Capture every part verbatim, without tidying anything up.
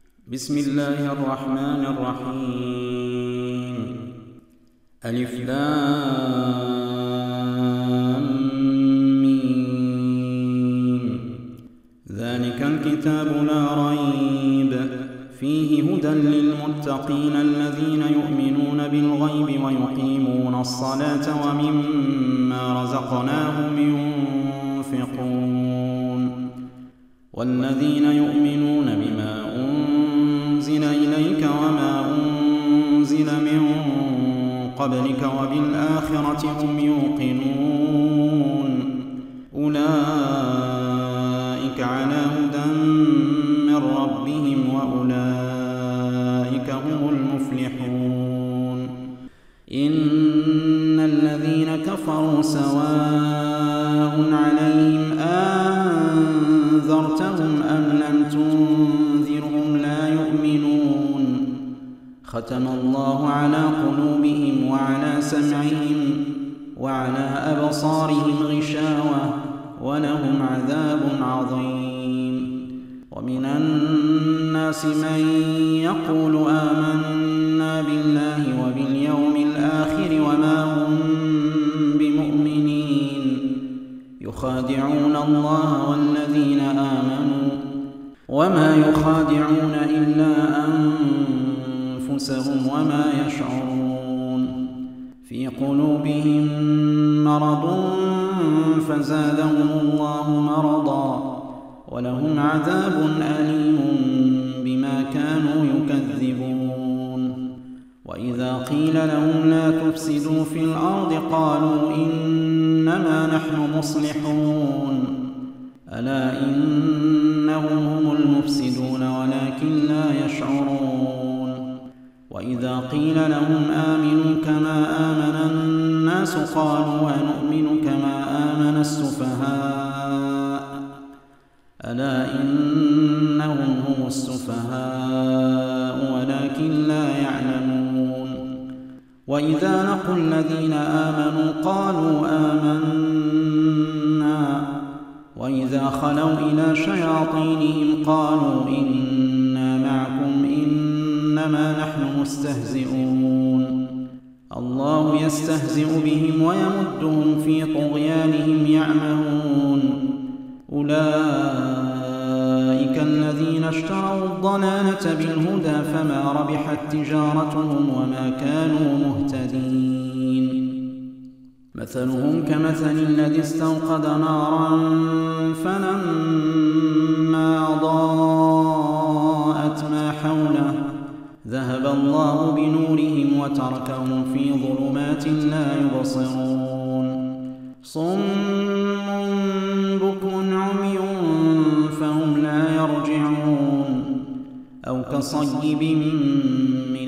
بسم الله الرحمن الرحيم. ألف لام ميم. ذلك الكتاب لا ريب فيه هدى للمتقين الذين يؤمنون بالغيب ويقيمون الصلاة ومما رزقناهم ينفقون والذين يؤمنون بما أنزل إليك وما أنزل من قبلك وبالآخرة هم يوقنون أولئك على هدى من ربهم وأولئك هم المفلحون. إن الذين كفروا سواء عليهم أنذرتهم أم لم تنذرهم لا يؤمنون. ختم الله على قلوبهم وعلى سمعهم وعلى أبصارهم غشاوة ولهم عذاب عظيم. ومن الناس من يقول آمنا بالله وباليوم الآخر وما هم بمؤمنين يخادعون الله والذين آمنوا وما يخادعون إلا أنفسهم وما يشعرون. في قلوبهم مرض فزادهم الله مرضا ولهم عذاب أليم بما كانوا يكذبون. وإذا قيل لهم لا تفسدوا في الأرض قالوا إنما نحن مصلحون ألا إنهم هم المفسدون ولكن لا يشعرون. وإذا قيل لهم آمنوا كما آمن الناس قالوا ونؤمن كما آمن السفهاء ألا إنهم هم السفهاء ولكن لا يعلمون. وإذا لقوا الذين آمنوا قالوا آمنا وإذا خلوا إلى شياطينهم قالوا إنا معكم إنما نحن مستهزئون. الله يستهزئ بهم ويمدهم في طغيانهم يعمهون. أولئك الذين اشتروا الضلالة بالهدى فما ربحت تجارتهم وما كانوا مهتدين. مثلهم كمثل الذي استوقد نارا فلما أضاءت ما حوله ذهب الله بنورهم وتركهم في ظلمات لا يبصرون. صم بكم عمي فهم لا يرجعون. أو كصيب من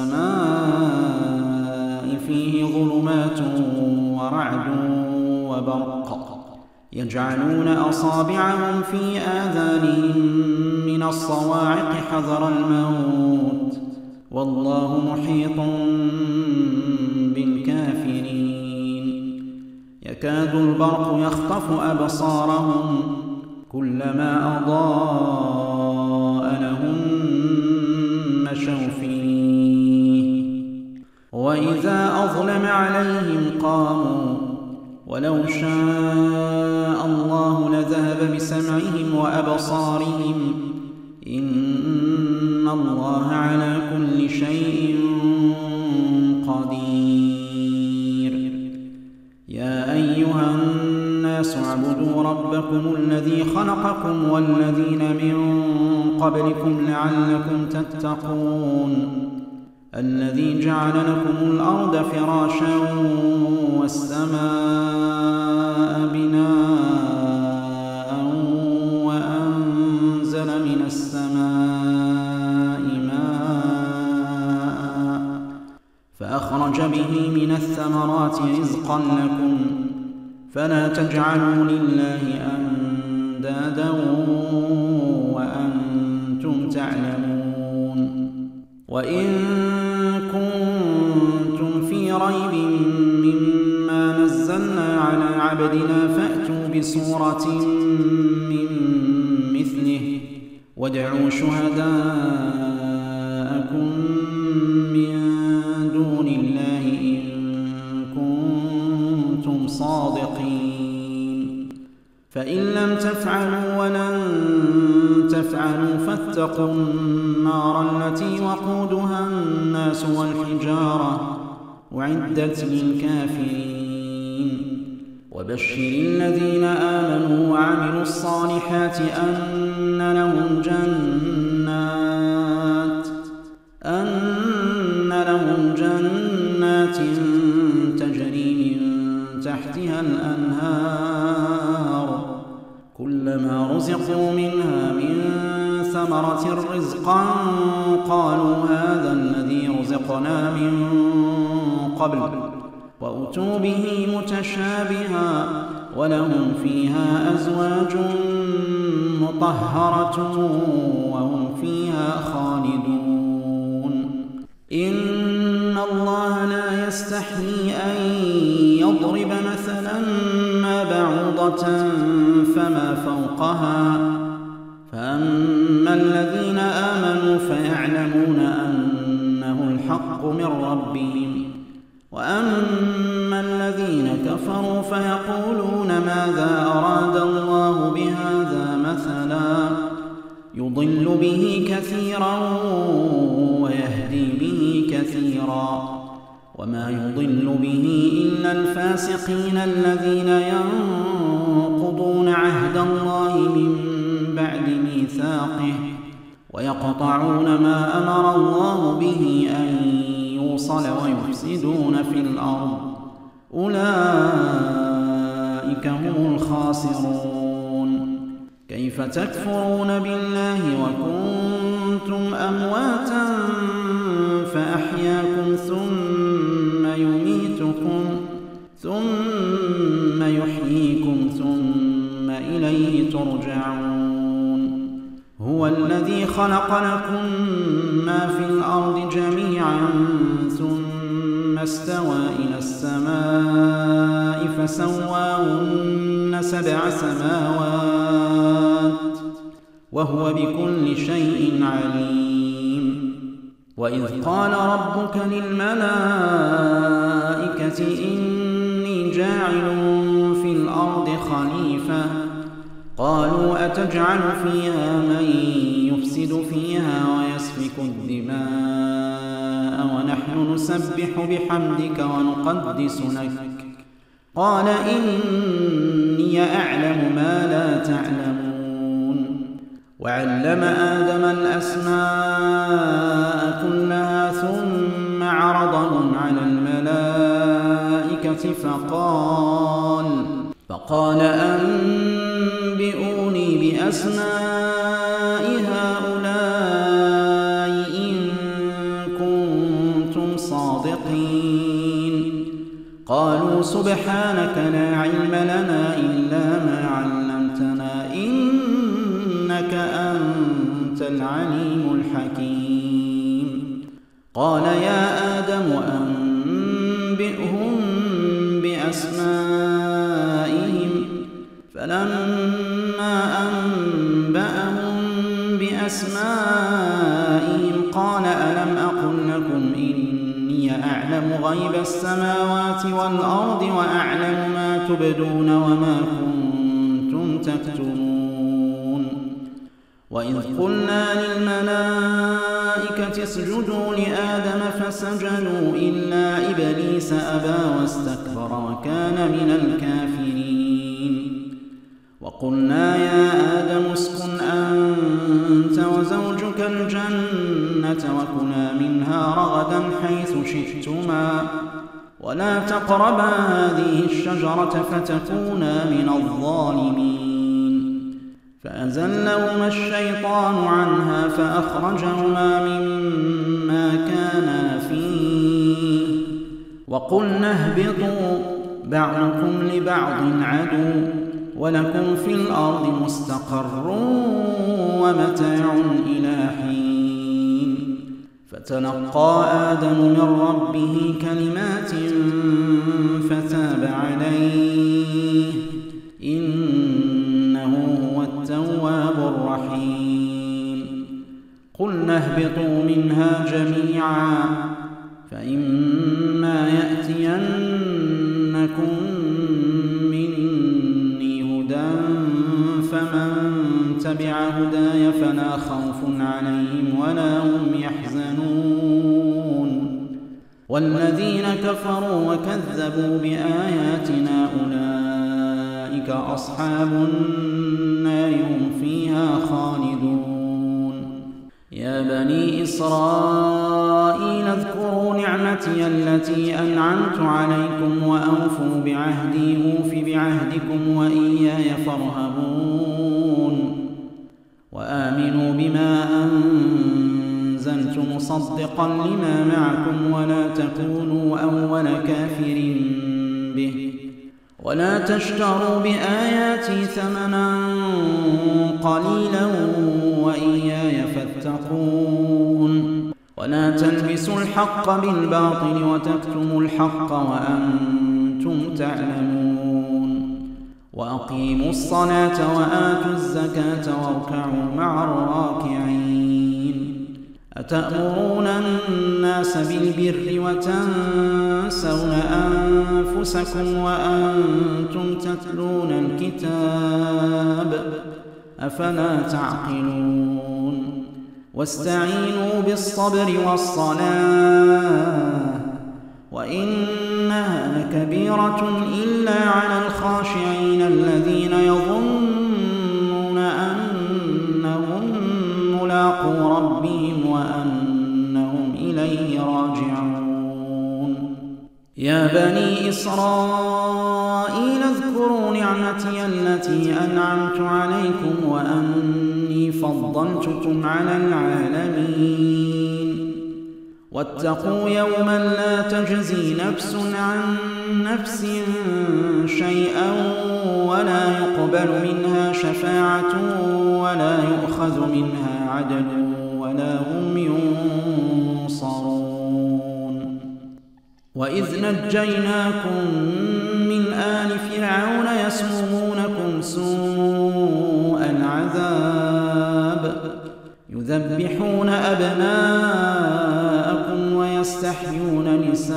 السماء فيه ظلمات ورعد وبرق يجعلون أصابعهم في آذانهم من الصواعق حذر الموت والله محيط بالكافرين. يكاد البرق يخطف أبصارهم كلما أضاء لهم مشوا فيه وإذا أظلم عليهم قاموا ولو شاء الله لذهب بسمعهم وأبصارهم إن الله على كل شيء قدير. يا أيها الناس اعبدوا ربكم الذي خلقكم والذين من قبلكم لعلكم تتقون. الذي جعل لكم الأرض فراشا والسماء بناء وأنزل من السماء ماء فأخرج به من الثمرات رزقا لكم فلا تجعلوا لله أندادا وأنتم تعلمون. وإن كنتم في ريب مما نزلنا على عبدنا فأتوا بسورة من مثله وادعوا شهداءكم من دون الله إن كنتم صادقين فإن لم تفعلوا ولن تفعلوا فاتقوا النار التي وقودها الناس والحجارة أعدت للكافرين وبشر الذين آمنوا وعملوا الصالحات أن لهم جنات أن لهم جنات تجري من تحتها الأنهار كلما رزقوا منها من ثمرة رزقا قالوا هذا الذي رزقنا من قبل وأتوا به متشابها ولهم فيها أزواج مطهرة وهم فيها خالدون إن الله لا يستحيي أن يضرب مثلا ما بعوضة فما فوقها فأما الذين آمنوا فيعلمون أنه الحق من ربهم وأما الذين كفروا فيقولون ماذا أراد الله بهذا مثلا يضل به كثيرا ويهدي به كثيرا وما يضل به إلا الفاسقين الذين ينقضون عهد الله من بعد ميثاقه ويقطعون ما أمر الله به أن يوصل ويفسدون في الأرض أولئك هم الخاسرون كيف تكفرون بالله وكنتم أمواتا فأحياكم ثم يميتكم ثم يحييكم ثم إليه ترجعون هو الذي خلق لكم ما في الأرض جميعا ثم استوى إلى السماء فسواهن سبع سماوات وهو بكل شيء عليم وإذ قال ربك للملائكة إني جاعل في الأرض خليفة قالوا أتجعل فيها من يفسد فيها ويسفك الدماء ونحن نسبح بحمدك ونقدس لك قال إني أعلم ما لا تعلمون وعلم آدم الأسماء كلها ثم عرضهم على الملائكة فقال فقال أنبئوني بأسماء هؤلاء إن كنتم صادقين قالوا سبحانك لا علم لنا إلا ما علمتنا إنك أنت العليم الحكيم قال يا آدم أنبئهم بأسمائهم فلما أنبأهم بأسمائهم قال ألم أقل لكم إني أعلم غيب السماوات والأرض وأعلم ما تبدون وما كنتم تكتمون وإذ قلنا للملائكة اسجدوا لآدم فسجدوا إلا إبليس أبى واستكبر وكان من الكافرين وقلنا يا آدم اسكن أنت وزوجك الجنة وكلا منها رغدا حيث شئتما ولا تقربا هذه الشجرة فتكونا من الظالمين فأزلهما الشيطان عنها فأخرجهما مما كانا فيه وقلنا اهبطوا بعضكم لبعض عدو ولكم في الأرض مستقر ومتاع إلى حين فتلقى آدم من ربه كلمات فتاب عليه إنه هو التواب الرحيم اهبطوا منها جميعا فإما يأتينكم مني هدى فمن تبع هداي فلا خوف عليهم ولا هم يحزنون والذين كفروا وكذبوا بآياتنا أولئك أصحاب النار هم فيها خالدون يا بني إسرائيل اذكروا نعمتي التي أنعمت عليكم وأوفوا بعهدي أوف بعهدكم وإياي فارهبون وآمنوا بما أنزلت مصدقا لما معكم ولا تكونوا أول كافر به ولا تشتروا بآياتي ثمنا قليلا وإياي فاتقون ولا تلبسوا الحق بالباطل وتكتموا الحق وأنتم تعلمون وأقيموا الصلاة وآتوا الزكاة واركعوا مع الراكعين أتأمرون الناس بالبر وتنسون أنفسكم وأنتم تتلون الكتاب أفلا تعقلون واستعينوا بالصبر والصلاة وإنها لكبيرة إلا على الخاشعين الذين يظنون أنهم ملاقو ربهم وأنهم إليه راجعون يا بني إسرائيل اذكروا نعمتي التي أنعمت عليكم وأني فضلتكم على العالمين واتقوا يوما لا تجزي نفس عن نفس شيئا ولا يقبل منها شفاعة ولا يؤخذ منها عدل ولا هم ينصرون وإذ نجيناكم من آل فرعون يسومونكم سوء العذاب يذبحون أبناءكم ويستحيون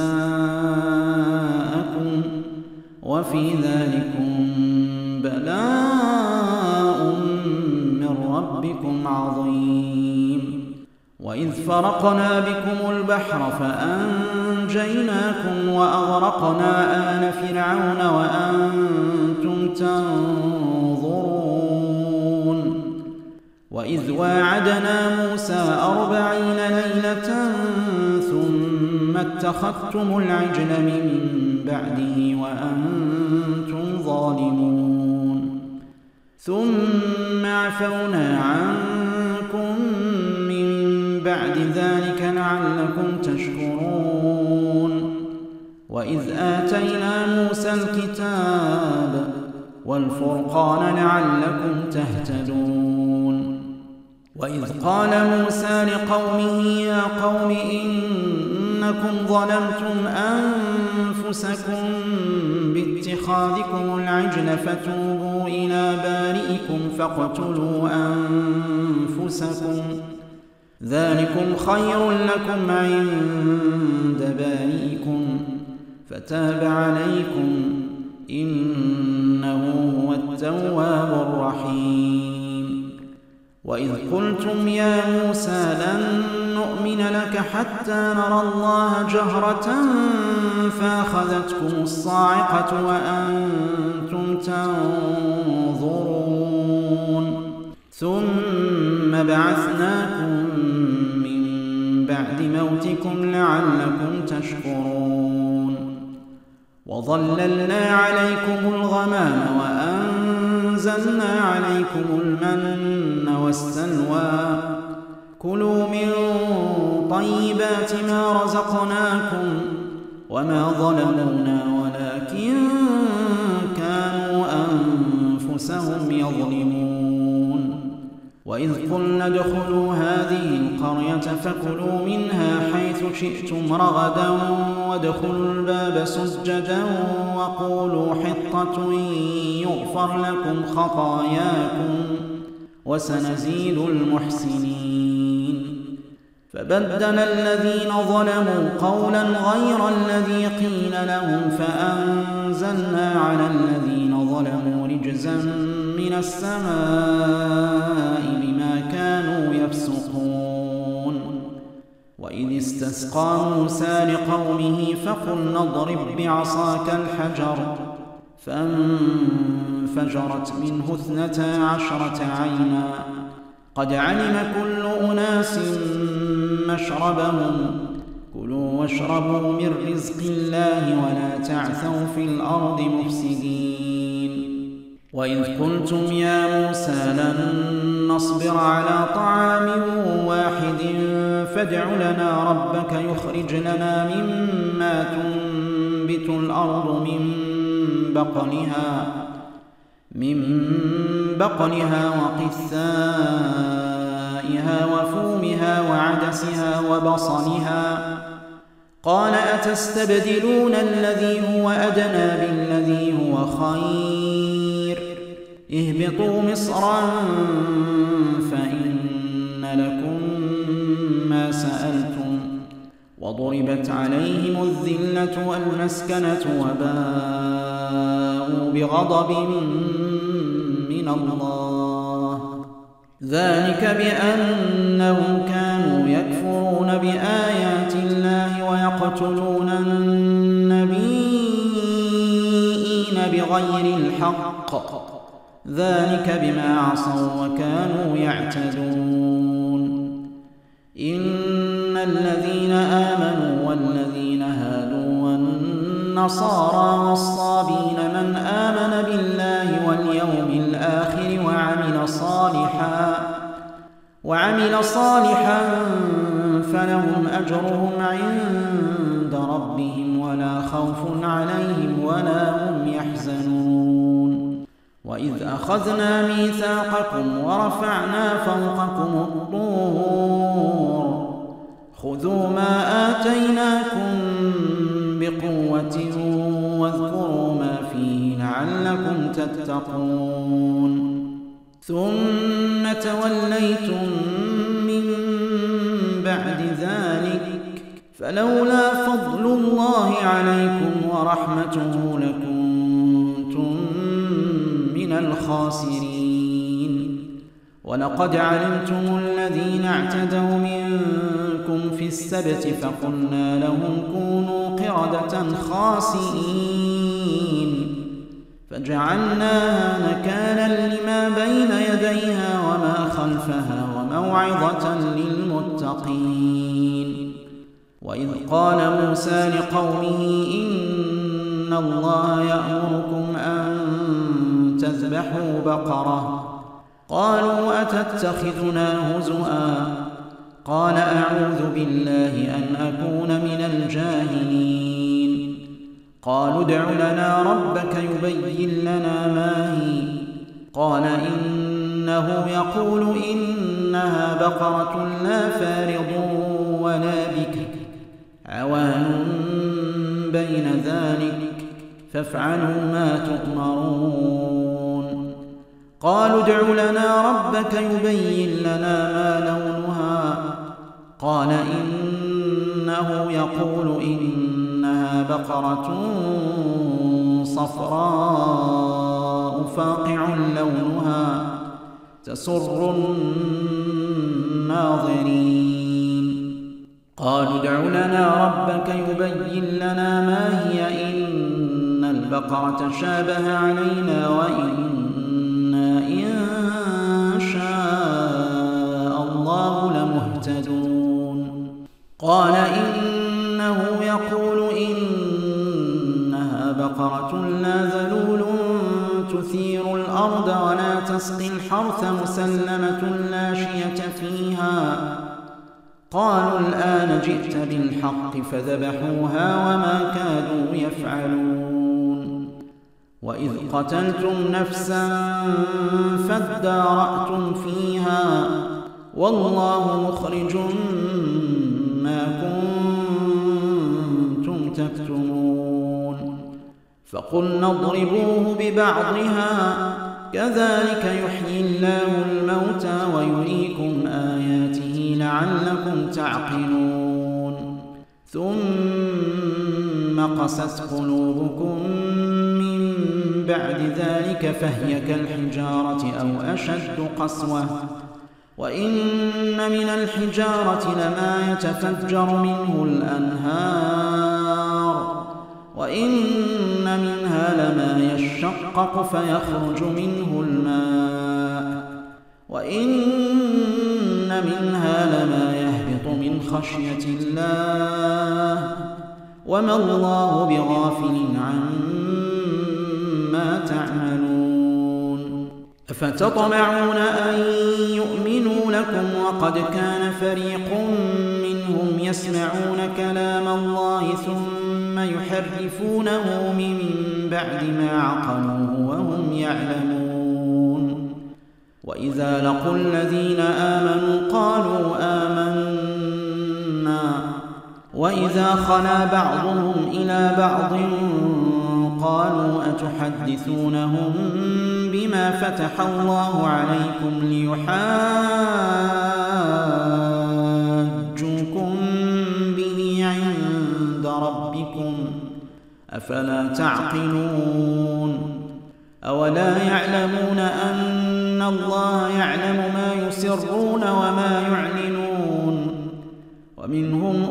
نساءكم وفي ذلكم بلاء من ربكم عظيم وإذ فرقنا بكم البحر فأنجيناكم وأغرقنا آل فرعون وأنتم تنظرون وإذ واعدنا موسى أربعين ليلة ثم اتخذتم العجل من بعده وأنتم ظالمون ثم عفونا عنكم من بعد ذلك لعلكم تشكرون وإذ آتينا موسى الكتاب والفرقان لعلكم تهتدون وإذ قال موسى لقومه يا قوم إنكم ظلمتم أنفسكم باتخاذكم العجل فتوبوا إلى بارئكم فاقتلوا أنفسكم ذلكم خير لكم عند بارئكم فتاب عليكم إنه هو التواب الرحيم وإذ قلتم يا موسى لن نؤمن لك حتى نرى الله جهرة فأخذتكم الصاعقة وأنتم تنظرون ثم بعثناكم من بعد موتكم لعلكم تشكرون وظللنا عليكم الغمام وأنزلنا عليكم المن والسلوى كلوا من طيبات ما رزقناكم وما ظلمونا ولكن كانوا أنفسهم يظلمون وإذ قلنا ادخلوا هذه القرية فكلوا منها حيث شئتم رغدا وادخلوا الباب سجدا وقولوا حطة يغفر لكم خطاياكم وسنزيد المحسنين فبدل الذين ظلموا قولا غير الذي قيل لهم فأنزلنا على الذين ظلموا رجزا من السماء بما كانوا يفسقون. وإذ استسقى موسى لقومه فقلنا اضرب بعصاك الحجر فانفجرت منه اثنتا عشرة عينا قد علم كل أناس مشربهم كلوا واشربوا من رزق الله ولا تعثوا في الأرض مفسدين. وإذ قلتم يا موسى لن نصبر على طعام واحد فادع لنا ربك يخرج لنا مما تنبت الأرض من بقلها من بقلها وقثائها وفومها وعدسها وبصلها قال أتستبدلون الذي هو أدنى بالذي هو خير اهبطوا مصرا فإن لكم ما سألتم وضربت عليهم الذلة والمسكنة وباءوا بغضب من الله ذلك بأنهم كانوا يكفرون بآيات الله ويقتلون النبيين بغير الحق ذلك بما عصوا وكانوا يعتدون. إن الذين آمنوا والذين هادوا والنصارى والصابين من آمن بالله واليوم الآخر وعمل صالحا وعمل صالحا فلهم أجرهم عند ربهم ولا خوف عليهم ولا هم يحزنون. وإذ أخذنا ميثاقكم ورفعنا فوقكم الطور خذوا ما آتيناكم بقوة واذكروا ما فيه لعلكم تتقون. ثم توليتم من بعد ذلك فلولا فضل الله عليكم ورحمته لكنتم من الخاسرين. ولقد علمتم الذين اعتدوا منكم في السبت فقلنا لهم كونوا قردة خاسئين فجعلناها نكالا لما بين يديها وما خلفها وموعظة للمتقين. وإذ قال موسى لقومه إن الله يأمركم أن تذبحوا بقرة قالوا أتتخذنا هزؤا قال أعوذ بالله أن أكون من الجاهلين. قالوا ادع لنا ربك يبين لنا ما هي قال إنه يقول إنها بقرة لا فارض ولا بكر عوان بين ذلك فافعلوا ما تؤمرون. قالوا ادع لنا ربك يبين لنا ما لونها قال إنه يقول إنها بقرة صفراء فاقع لونها تسر الناظرين. قالوا ادع لنا ربك يبين لنا ما هي إن البقرة شابه علينا وإنا إن شاء الله لمهتدون. قال إنه يقول إنها بقرة لا ذلول تثير الأرض ولا تسقي الحرث مسلمة لا شية فيها. قالوا الآن جئت بالحق فذبحوها وما كادوا يفعلون. وإذ قتلتم نفسا فادارأتم فيها والله مخرج ما كنتم تكتمون. فقلنا اضربوه ببعضها كذلك يحيي الله الموتى ويريكم آياته لعلكم تعقلون ثم قست قلوبكم من بعد ذلك فهي كالحجارة أو أشد قسوة وإن من الحجارة لما يتفجر منه الأنهار وإن منها لما يشقق فيخرج منه الماء وإن منها لما يهبط من خشية الله وما الله بغافل عما تعملون أفتطمعون أن يؤمنوا لكم وقد كان فريق منهم يسمعون كلام الله ثم يحرفونه من بعد ما عقلوه وهم يعلمون وإذا لقوا الذين آمنوا قالوا آمنا وإذا خلا بعضهم إلى بعض قالوا أتحدثونهم بما فتح الله عليكم ليحاجوكم به عند ربكم أفلا تعقلون أولا يعلمون أن الله يعلم ما يسرون وما يعلنون ومنهم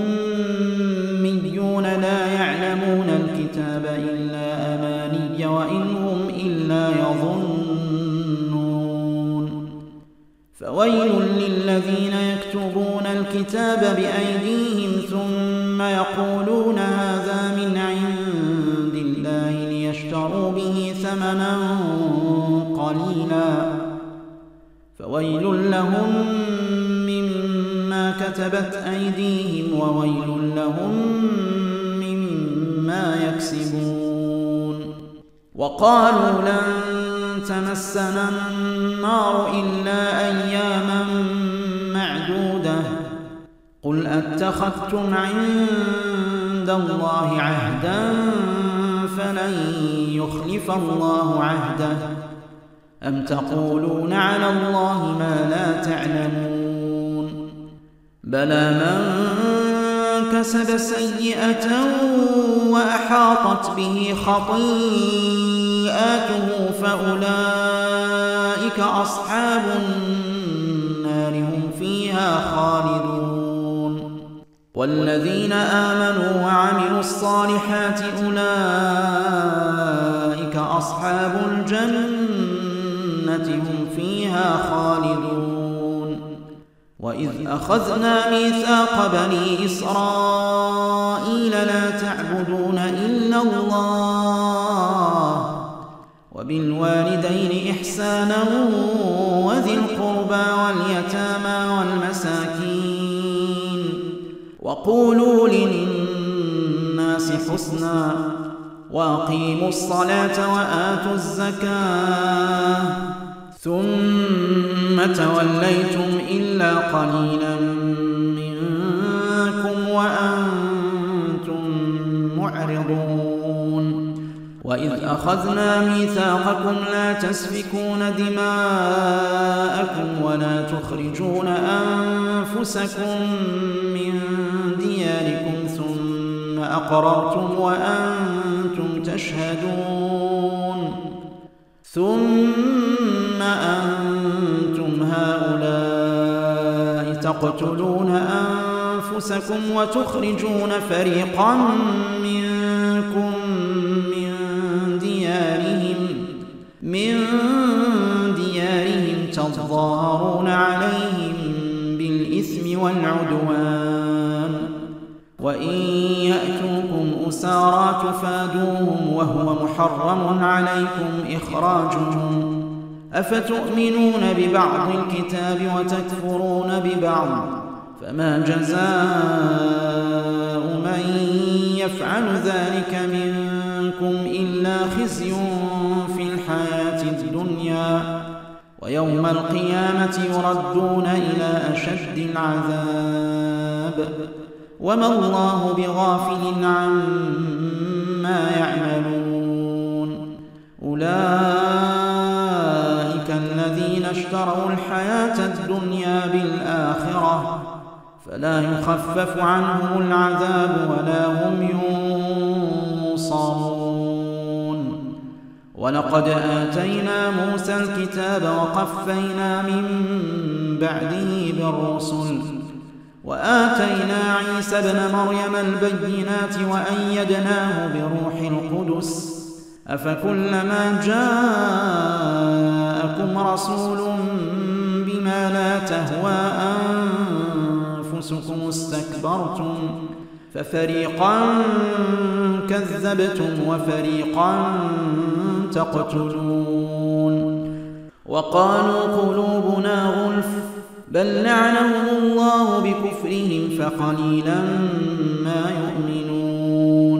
أميون لا يعلمون الكتاب إلا أماني وإن هم إلا يظنون فويل للذين يكتبون الكتاب بأيديهم ثم يقولون هذا من عند الله ليشتروا به ثمنا قليلا فويل لهم مما كتبت أيديهم وويل لهم مما يكسبون وقالوا لن تمسنا النار إلا أياما معدودة قل أتخذتم عند الله عهدا فلن يخلف الله عهده أم تقولون على الله ما لا تعلمون بلى من كسب سيئة وأحاطت به خطيئاته فأولئك أصحاب النار هم فيها خالدون والذين آمنوا وعملوا الصالحات أولئك أصحاب الجنة هم فيها خالدون وإذ أخذنا ميثاق بني إسرائيل لا تعبدون إلا الله وبالوالدين إحسانا وذي القربى واليتامى والمساكين وقولوا للناس حسنا وأقيموا الصلاة وآتوا الزكاة ثم توليتم إلا قليلا منكم وأنتم معرضون وإذ أخذنا ميثاقكم لا تسفكون دماءكم ولا تخرجون أنفسكم من دياركم ثم أقررتم وأنتم تشهدون ثم أنتم هؤلاء تقتلون أنفسكم وتخرجون فريقا منكم من ديارهم من ديارهم تظاهرون عليهم بالإثم والعدوان وإن يأتوكم أسارى تفادوهم وهو محرم عليكم إخراجهم أفتؤمنون ببعض الكتاب وتكفرون ببعض فما جزاء من يفعل ذلك منكم إلا خزي في الحياة الدنيا ويوم القيامة يردون إلى أشد العذاب وما الله بغافل عما يعملون أولئك الذين الذين اشتروا الحياة الدنيا بالآخرة فلا يخفف عنهم العذاب ولا هم ينصرون. ولقد آتينا موسى الكتاب وقفينا من بعده بالرسل وآتينا عيسى ابن مريم البينات وأيدناه بروح القدس أفكلما جاءكم رسول بما لا تهوى أنفسكم استكبرتم ففريقا كذبتم وفريقا تقتلون. وقالوا قلوبنا غلف بل لعنهم الله بكفرهم فقليلا ما يؤمنون.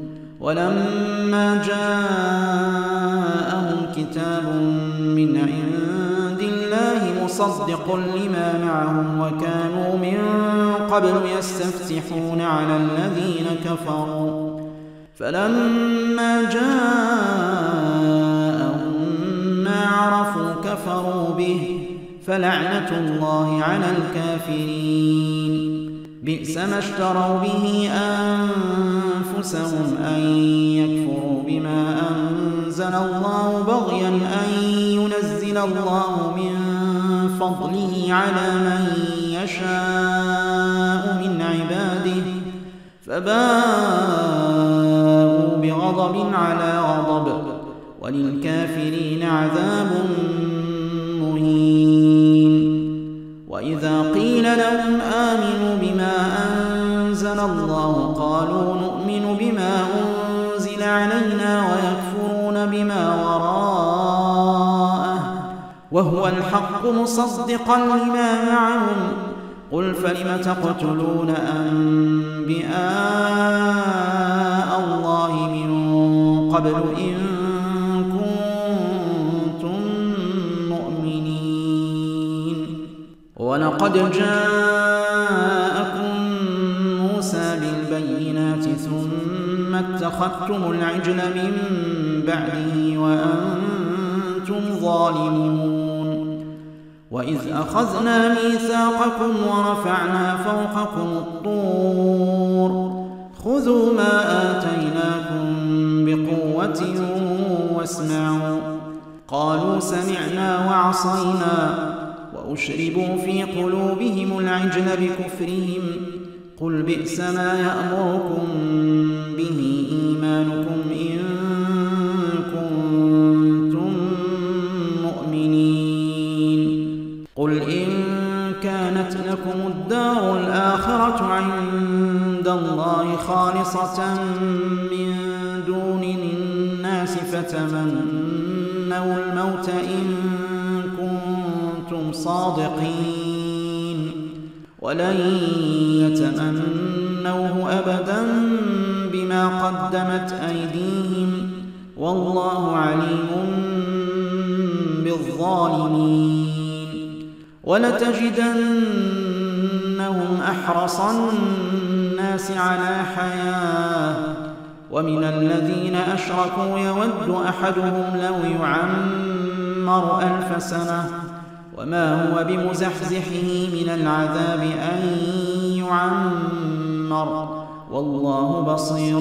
ولما جاءهم كتاب من عند الله مصدق لما معهم وكانوا من قبل يستفتحون على الذين كفروا فلما جاءهم ما عرفوا كفروا به فلعنة الله على الكافرين. بئس ما اشتروا به أنفسهم أن يكفروا بما أنزل الله بغيا أن ينزل الله من فضله على من يشاء من عباده فباءوا بغضب على غضب وللكافرين عذاب مهين. وإذا قيل لهم آمنوا بما أنزل الله قالوا نؤمن بما أنزل علينا ويكفرون بما وراءه وهو الحق مصدقا لما معهم قل فلم تقتلون أنبياء الله من قبل إن كنتم مؤمنين. ولقد جاءكم موسى بالبينات ثم اتخذتم العجل من بعده وأنتم ظالمون. وإذ أخذنا ميثاقكم ورفعنا فوقكم الطور خذوا ما آتيناكم بقوة واسمعوا قالوا سمعنا وعصينا وأشربوا في قلوبهم العجل بكفرهم قل بئس ما يأمركم به إيمانكم إن كنتم مؤمنين. قل إن كانت لكم الدار الآخرة عند الله خالصة من دون الناس فتمنوا الموت إن كنتم صادقين ولن يتمنوه أبدا بما قدمت أيديهم والله عليم بالظالمين. ولتجدنهم أحرص الناس على حياة ومن الذين أشركوا يود أحدهم لو يعمر ألف سنة وما هو بمزحزحه من العذاب أن يعمر والله بصير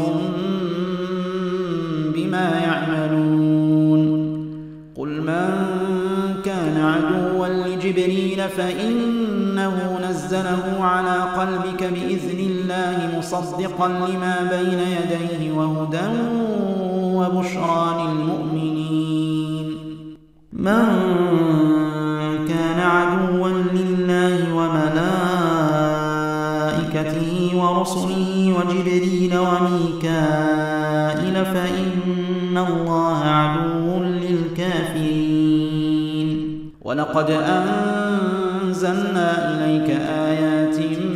بما يعملون. قل من كان عدوا لجبريل فإنه نزله على قلبك بإذن الله مصدقا لما بين يديه وهدى وبشرى للمؤمنين. من كان عدوا لله وملائكته ورسله وجبريل وميكائيل فإن الله عدو للكافرين. ولقد أنزلنا إليك آيات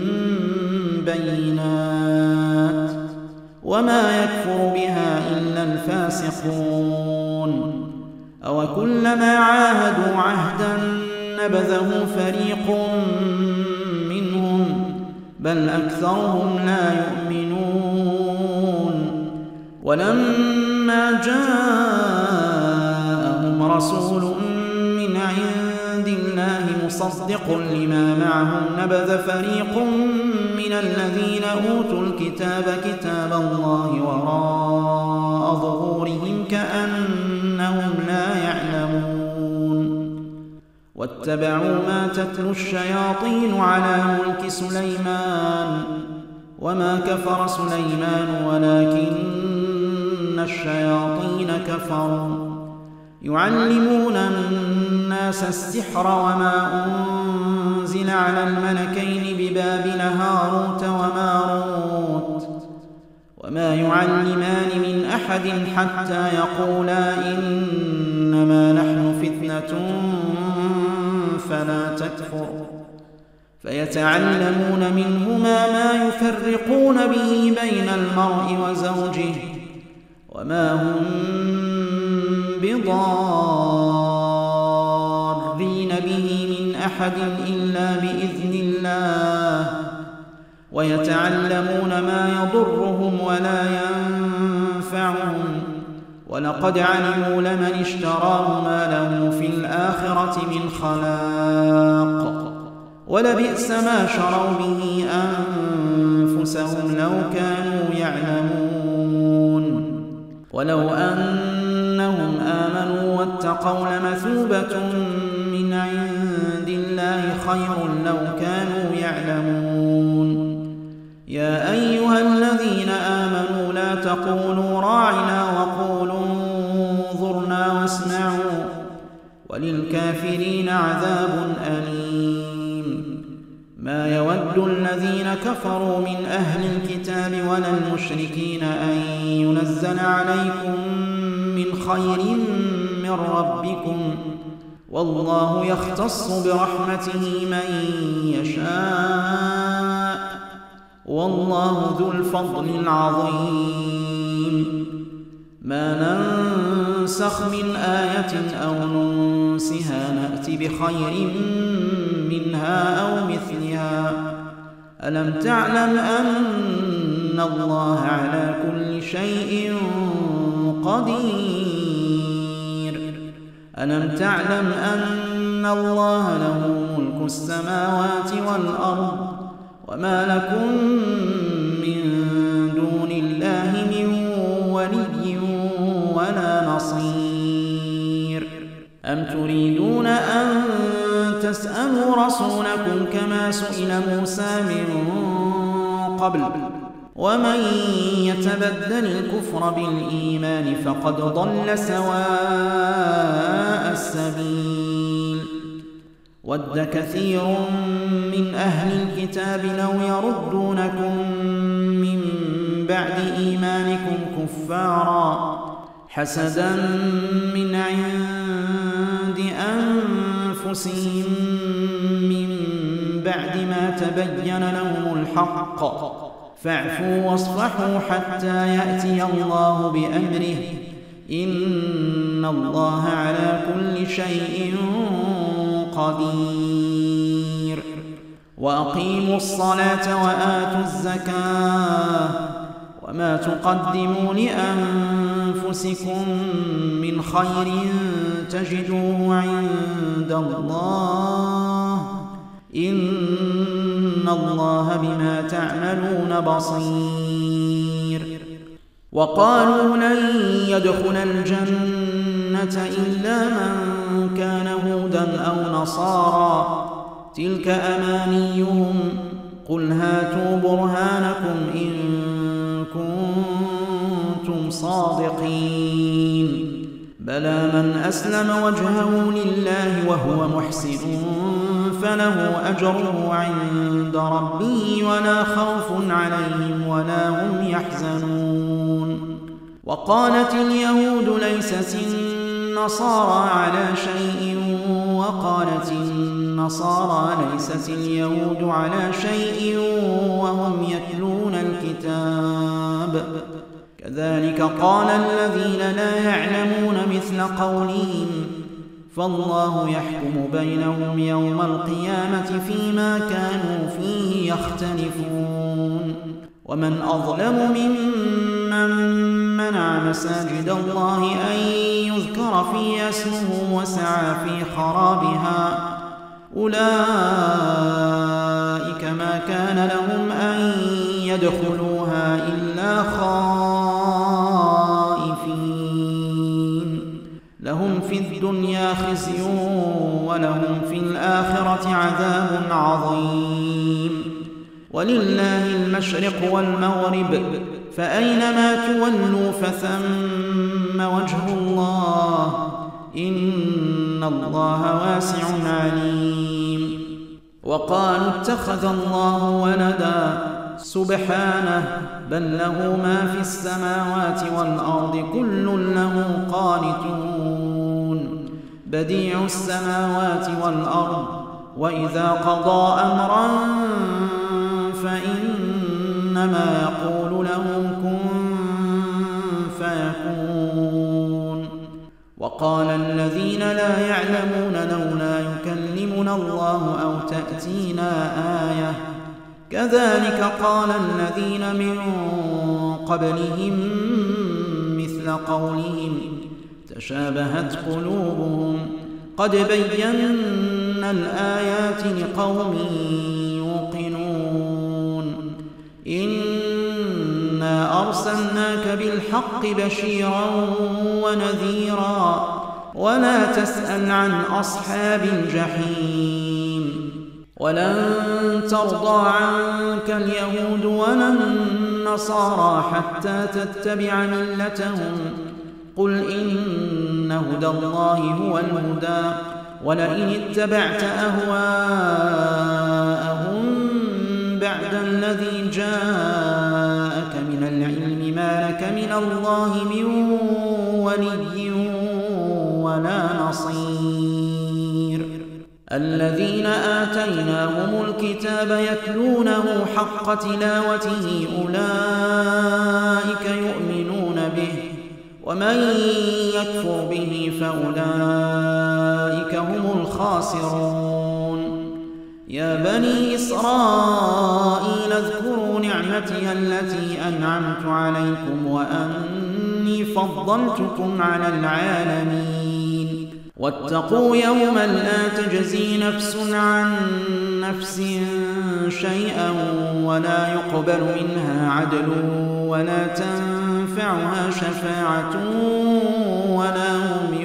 بينات وما يكفر بها إلا الفاسقون. أوكلما عاهدوا عهدا نبذه فريق منهم بل أكثرهم لا يؤمنون. ولما جاءهم رسول من عند الله مصدق لما معهم نبذ فريق من الذين أوتوا الكتاب كتاب الله وراء ظهورهم كأنهم لا يعلمون واتبعوا ما تتلو الشياطين على ملك سليمان وما كفر سليمان ولكن الشياطين كفروا يعلمون الناس السحر وما أنزل على الملكين ببابل هاروت وماروت وما يعلمان من أحد حتى يقولا إنما نحن فتنة فلا تكفر فيتعلمون منهما ما يفرقون به بين المرء وزوجه وما هم بضارين به من أحد إلا بإذن الله ويتعلمون ما يضرهم ولا ينفعهم ولقد علموا لمن اشتراه ما له في الآخرة من خلاق ولبئس ما شروا به أنفسهم لو كانوا يعلمون ولو أنهم آمنوا واتقوا لمثوبة من عند الله خير لو كانوا يعلمون يا أيها الذين آمنوا لا تقولوا راعنا وقولوا انظرنا واسمعوا وللكافرين عذاب أليم ما يود الذين كفروا من أهل الكتاب ولا المشركين أن ينزل عليكم من خير من ربكم والله يختص برحمته من يشاء والله ذو الفضل العظيم ما ننسخ من آية أو ننسها نأت بخير منها أو مثلها ألم تعلم أن الله على كل شيء قدير ألم تعلم أن الله له ملك السماوات والأرض وما لكم من دون الله من ولي ولا نصير أم تريدون أن تسألوا رسولكم كما سئل موسى من قبل ومن يتبدل الكفر بالإيمان فقد ضل سواء السبيل ود كثير من أهل الكتاب لو يردونكم من بعد إيمانكم كفارا حسدا من عند أنفسهم من بعد ما تبين لهم الحق فاعفوا واصفحوا حتى يأتي الله بأمره إن الله على كل شيء قدير وأقيموا الصلاة وآتوا الزكاة وما تقدموا لأنفسكم من خير تجدوه عند الله إن الله بما تعملون بصير وقالوا لن يدخل الجنة إلا من كان هودا أو نصارى تلك أمانيهم قل هاتوا برهانكم إن كنتم صادقين بلى من أسلم وجهه لله وهو محسن فله أجره عند ربه ولا خوف عليهم ولا هم يحزنون وقالت اليهود ليست النصارى على شيء وقالت النصارى ليست اليهود على شيء وهم يتلون الكتاب كذلك قال الذين لا يعلمون مثل قولهم فالله يحكم بينهم يوم القيامة فيما كانوا فيه يختلفون ومن أظلم ممن منع مساجد الله أن يذكر فيها اسمه وسعى في خرابها أولئك ما كان لهم أن يدخلوها إلا خائفين لهم في الدنيا خزي ولهم في الآخرة عذاب عظيم ولله المشرق والمغرب فأينما تولوا فثم وجه الله إن الله واسع عليم. وقالوا اتخذ الله ولدا سبحانه بل له ما في السماوات والأرض كل له قانتون بديع السماوات والأرض وإذا قضى أمرا فإنما يقول له كن فيكون. وقال الذين لا يعلمون لولا يكلمنا الله أو تأتينا آية كذلك قال الذين من قبلهم مثل قولهم تشابهت قلوبهم قد بينا الآيات لقوم يوقنون إنا أرسلناك بالحق بشيرا ونذيرا ولا تسأل عن أصحاب الجحيم ولن ترضى عنك اليهود ولا النصارى حتى تتبع ملتهم قل إن هدى الله هو الهدى ولئن اتبعت أهواءهم بعد الذي جاءك من العلم ما لك من الله من ولي ولا نصير. الذين آتيناهم الكتاب يتلونه حق تلاوته أولئك يؤمنون به ومن يكفر به فأولئك هم الخاسرون. يا بني إسرائيل اذكروا نعمتي التي أنعمت عليكم وأني فضلتكم على العالمين واتقوا يوما لا تجزي نفس عن نفس شيئا ولا يقبل منها عدل ولا تنفعها شفاعة ولا هم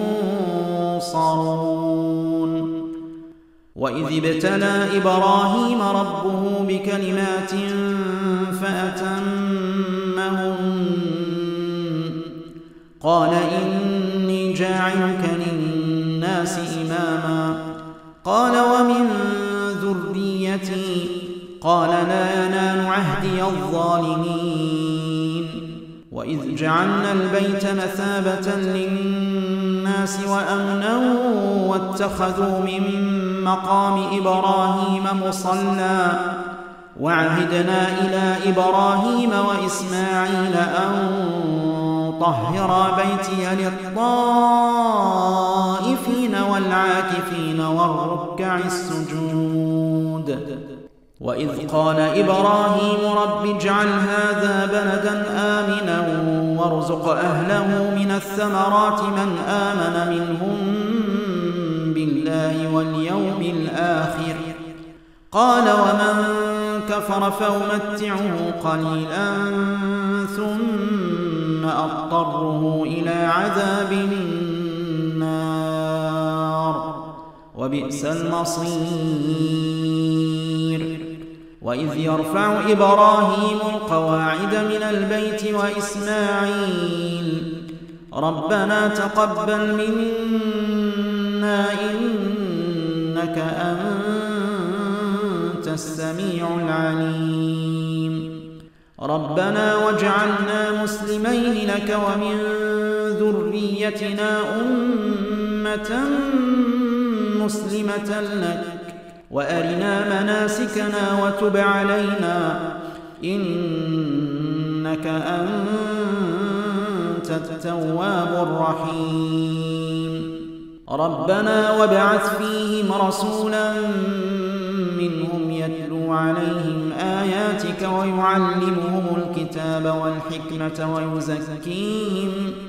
ينصرون. وإذ ابتلى إبراهيم ربه بكلمات فأتمهن قال إني جاعلك للناس إماما قال ومن ذريتي قال لا ينال عهدي الظالمين. وإذ جعلنا البيت مثابة للناس وأمنا واتخذوا من مقام إبراهيم مصلى وعهدنا إلى إبراهيم وإسماعيل أن طهر بيتي للطائفين والعاكفين والركع السجود. وإذ قال إبراهيم رب اجعل هذا بلدا آمنا وارزق أهله من الثمرات من آمن منهم بالله واليوم الآخر قال ومن كفر فأمتعه قليلا ثم أضطره إلى عذاب النار وبئس المصير. وإذ يرفع إبراهيم القواعد من البيت وإسماعيل ربنا تقبل منا إنك أنت السميع العليم ربنا واجعلنا مسلمين لك ومن ذريتنا أمة مسلمة لك وأرنا مناسكنا وتب علينا إنك أنت التواب الرحيم ربنا وابعث فيهم رسولا منهم يتلو عليهم آياتك ويعلمهم الكتاب والحكمة ويزكيهم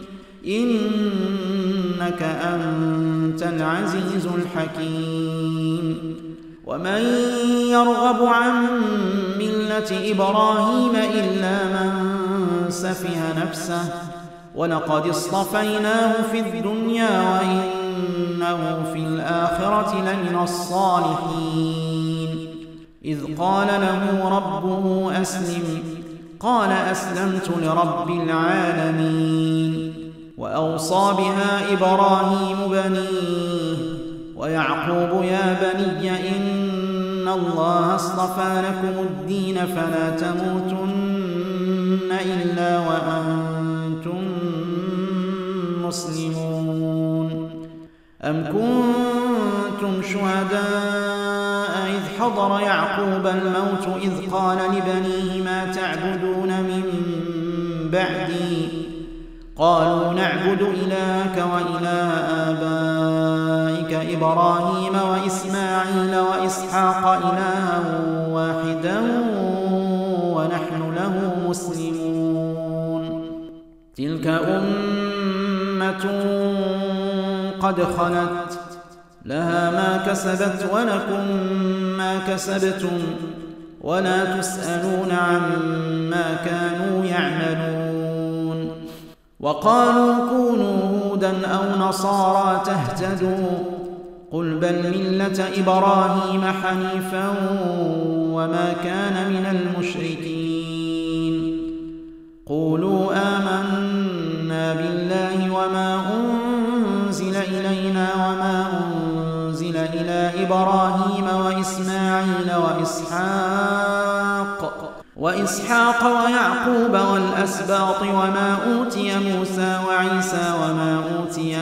إنك أنت العزيز الحكيم. ومن يرغب عن ملة إبراهيم إلا من سفه نفسه ولقد اصطفيناه في الدنيا وإنه في الآخرة لمن الصالحين. إذ قال له ربه أسلم قال أسلمت لرب العالمين. وأوصى بها إبراهيم بنيه ويعقوب يا بني إن الله اصطفى لكم الدين فلا تموتن إلا وأنتم مسلمون. أم كنتم شهداء إذ حضر يعقوب الموت إذ قال لبنيه ما تعبدون من بعدي قالوا نعبد إلهك وإله آبائك إبراهيم وإسماعيل وإسحاق إلها واحدا ونحن له مسلمون. تلك أمة قد خلت لها ما كسبت ولكم ما كسبتم ولا تسألون عما كانوا يعملون. وقالوا كونوا هودا أو نصارى تهتدوا قل بل ملة إبراهيم حنيفا وما كان من المشركين. قولوا آمنا بالله وما أنزل إلينا وما أنزل إلى إبراهيم وإسماعيل وإسحاق وإسحاق ويعقوب والأسباط وما أوتي موسى وعيسى وما أوتي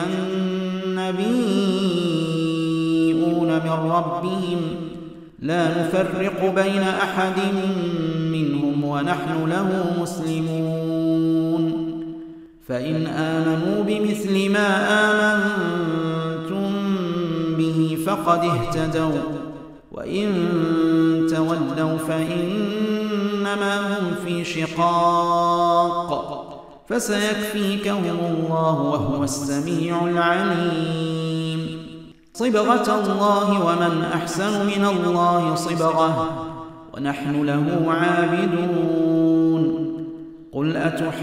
النبيون من ربهم لا نفرق بين أحد منهم ونحن له مسلمون. فإن آمنوا بمثل ما آمنتم به فقد اهتدوا وإن تولوا فإنما هم في شقاق فسيكفيكهم الله وهو السميع العليم. صبغة الله ومن أحسن من الله صبغة ونحن له عابدون. قل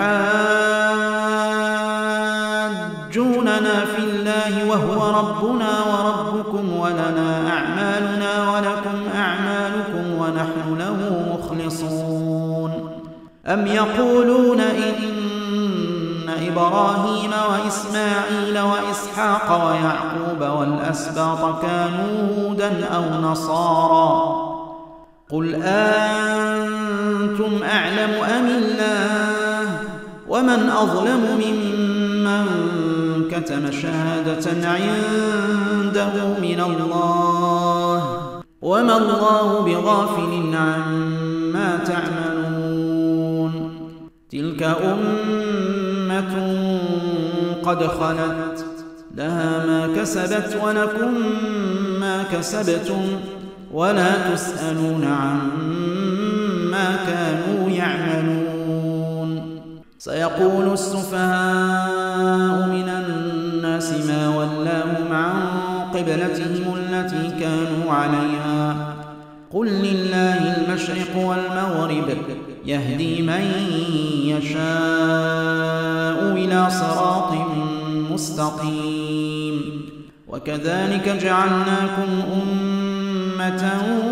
أتحاجوننا في الله وهو ربنا وربكم ولنا أعمالنا ولكم أعمالكم ونحن له مخلصون. أم يقولون إن إبراهيم وإسماعيل وإسحاق ويعقوب والأسباط كانوا هودا أو نصارى قل أنتم أعلم أم الله ومن أظلم ممن كتم شهادة عنده من الله وما الله بغافل عما تعملون. تلك أمة قد خلت لها ما كسبت ولكم ما كسبتم ولا تسألون عما كانوا يعملون. سيقول السفهاء من الناس ما ولاهم عن قبلتهم التي كانوا عليها قل لله المشرق والمغرب يهدي من يشاء إلى صراط مستقيم. وكذلك جعلناكم أمة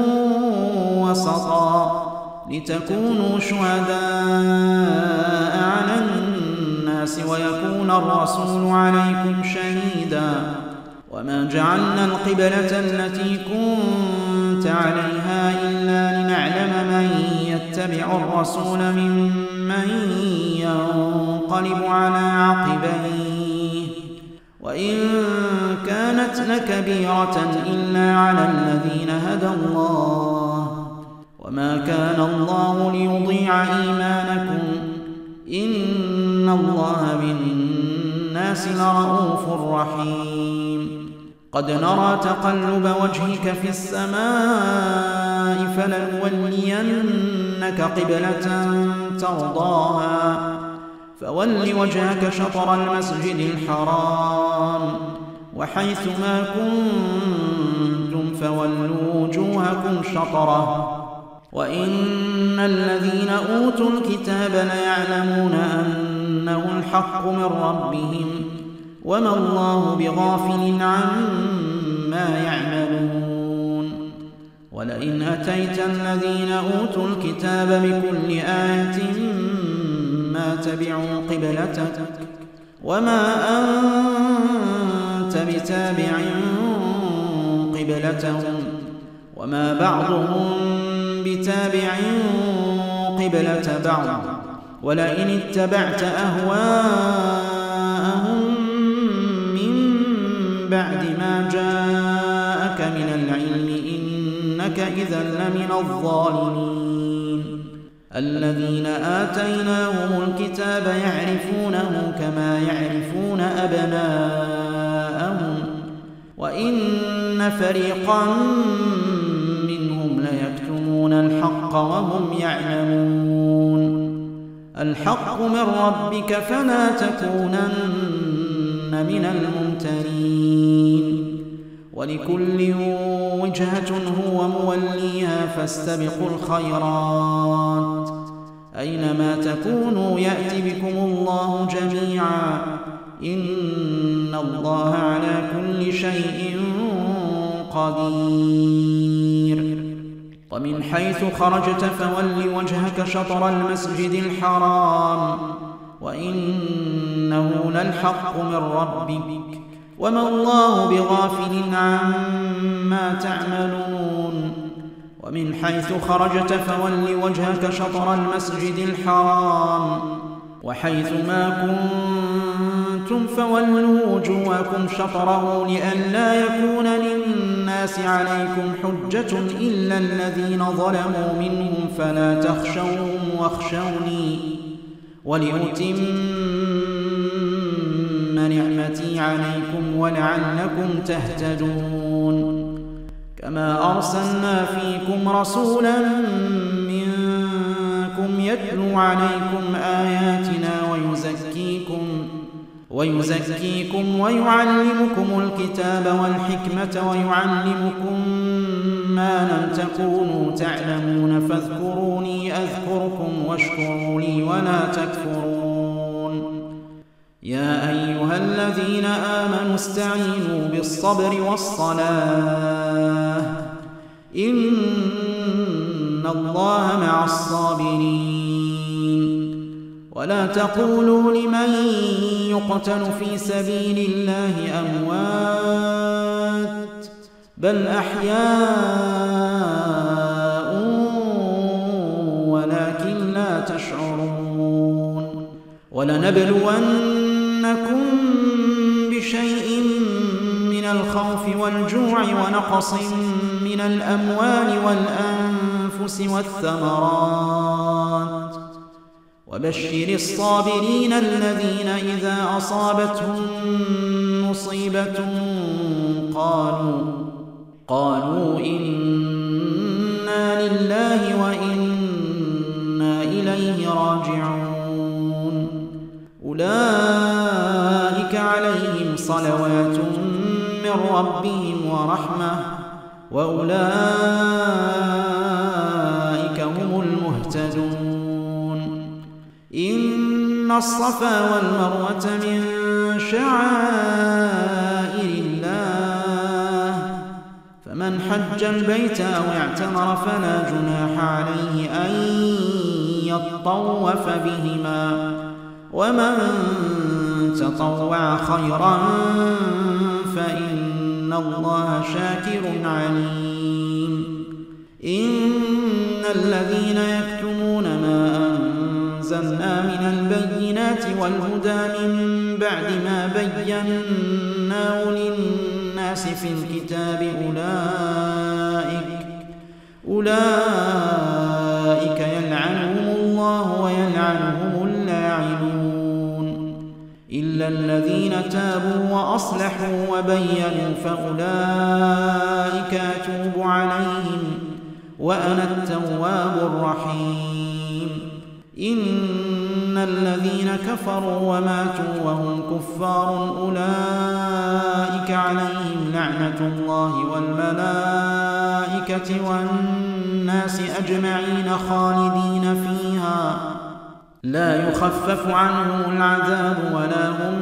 وسطا لتكونوا شهداء على الناس ويكون الرسول عليكم شهيدا. وما جعلنا القبلة التي كنت عليها إلا لنعلم من يتبع الرسول ممن ينقلب على عقبيه وإن كانت لكبيرة إلا على الذين هدى الله وما كان الله ليضيع إيمانكم إن الله بالناس لرؤوف رحيم. قد نرى تقلب وجهك في السماء فلنولينك لنولينك قبلة ترضاها فول وجهك شطر المسجد الحرام وحيث ما كنتم فولوا وجوهكم شطره وإن الذين أوتوا الكتاب ليعلمون أنه الحق من ربهم وما الله بغافل عما يعملون. ولئن أتيت الذين أوتوا الكتاب بكل آية ما تبعوا قبلتك وما أنت بتابع قبلتهم وما بعضهم بتابع قبلة بعض ولئن اتبعت أهواءهم من بعد ما جاءك من العلم إنك إذا لمن الظالمين. الذين آتيناهم الكتاب يعرفونه كما يعرفون أبناءهم وإن فريقا منهم ليكتمون الحق وهم يعلمون. الحق من ربك فلا تكونن من الممترين. ولكل وجهة هو موليها فاستبقوا الخيرات أينما تكونوا يأت بكم الله جميعا إن الله على كل شيء قدير. ومن حيث خرجت فول وجهك شطر المسجد الحرام وإنه للحق من ربك وما الله بغافل عما تعملون. ومن حيث خرجت فول وجهك شطر المسجد الحرام وحيث ما كنتم فولوا وجوهكم شطره لئلا يكون للناس عليكم حجة إلا الذين ظلموا منهم فلا تخشوهم واخشوني ولأتم نعمتي عليكم ولعلكم تهتدون. كما أرسلنا فيكم رسولا منكم يتلو عليكم آياتنا ويزكيكم ويزكيكم ويعلمكم الكتاب والحكمة ويعلمكم ما لم تكونوا تعلمون فاذكروني أذكركم واشكروا لي ولا تكفرون. يا أيها الذين آمنوا استعينوا بالصبر والصلاة إن الله مع الصابرين. ولا تقولوا لمن يقتل في سبيل الله أموات بل أحياء ولكن لا تشعرون. ولنبلونكم بشيء من الخوف والجوع ونقص من الأموال والأنفس والثمرات وبشر الصابرين الذين إذا أصابتهم مصيبة قالوا قالوا إنا لله وإنا إليه راجعون. أولئك عليهم صلوات من ربهم ورحمة وأولئك هم المهتدون. إن الصفا والمروة من شعائر الله فمن حج البيت أو اعتمر فلا جناح عليه أن يطوف بهما ومن تطوع خيرا فإن الله شاكر عليم. إن الذين يكتمون ما أنزلنا من البينات والهدى من بعد ما بيناه للناس في الكتاب أولئك أولئك يلعنهم الله ويلعنهم اللاعنون إلا الذين تابوا وأصلحوا وبينوا فأولئك أتوب عليهم وأنا التواب الرحيم. إن الذين كفروا وماتوا وهم كفار أولئك عليهم لعنة الله والملائكة والناس أجمعين خالدين فيها لا يخفف عنهم العذاب ولا هم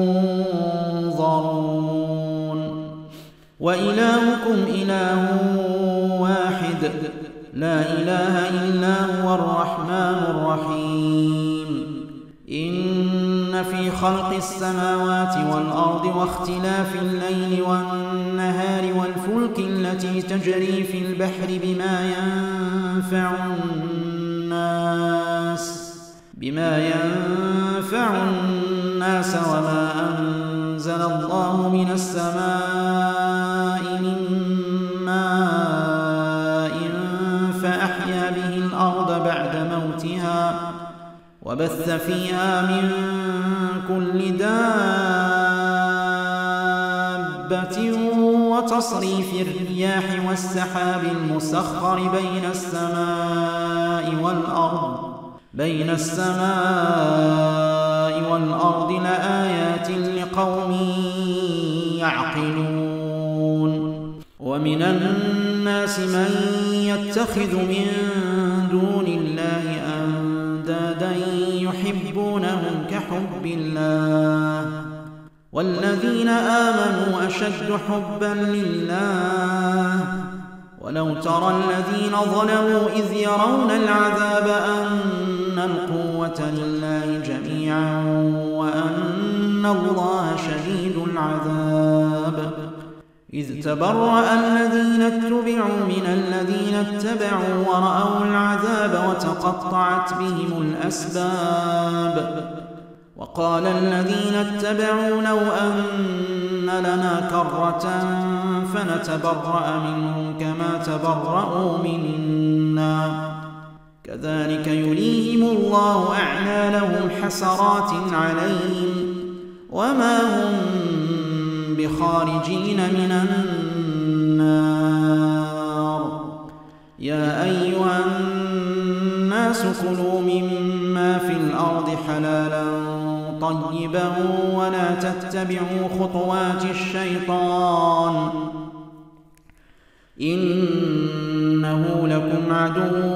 ينظرون. وإلهكم إله واحد لا إله إلا هو الرحمن الرحيم. إن في خلق السماوات والأرض واختلاف الليل والنهار والفلك التي تجري في البحر بما ينفع الناس بما ينفع الناس وما أنزل الله من السماء من ماء فأحيا به الأرض بعد موتها وبث فيها من كل دابة وتصريف الرياح والسحاب المسخر بين السماء والأرض بين السماء والأرض لآيات لقوم يعقلون. ومن الناس من يتخذ من دون الله أندادا يحبونهم كحب الله والذين آمنوا أشد حبا لله. ولو ترى الذين ظلموا إذ يرون العذاب أن القوة لله جميعا وأن الله شديد العذاب. إذ تبرأ الذين اتبعوا من الذين اتبعوا ورأوا العذاب وتقطعت بهم الأسباب. وقال الذين اتبعوا لو أن لنا كرة فنتبرأ منهم كما تبرأوا منا كذلك يريهم الله أعمالهم حسرات عليهم وما هم بخارجين من النار. يا أيها الناس كلوا مما في الأرض حلالا طيبا ولا تتبعوا خطوات الشيطان إنه لكم عدو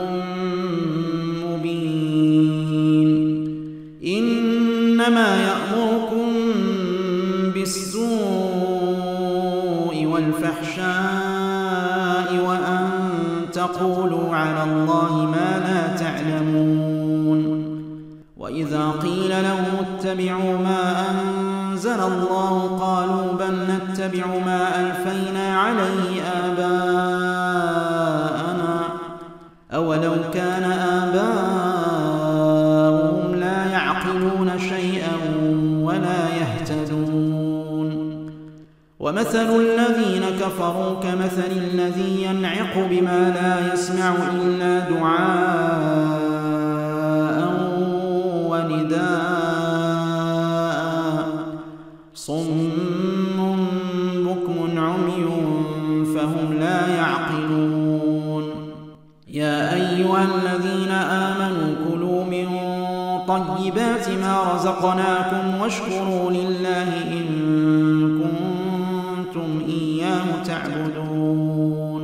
مبين. إنما يأمركم بالسوء والفحشاء وأن تقولوا على الله ما لا تعلمون. وإذا قيل لهم اتبعوا ما أنزل الله قالوا بل نتبع ما ألفينا عليه آباءنا أولو كان آباؤهم لا يعقلون شيئا ولا يهتدون. ومثل الذين كفروا كمثل الذي ينعق بما لا يسمع إلا دعاء ونداء صم بكم عمي فهم لا يعقلون. يا أيها الذين آمنوا كلوا من طيبات ما رزقناكم واشكروا لله إن كنتم إياه تعبدون.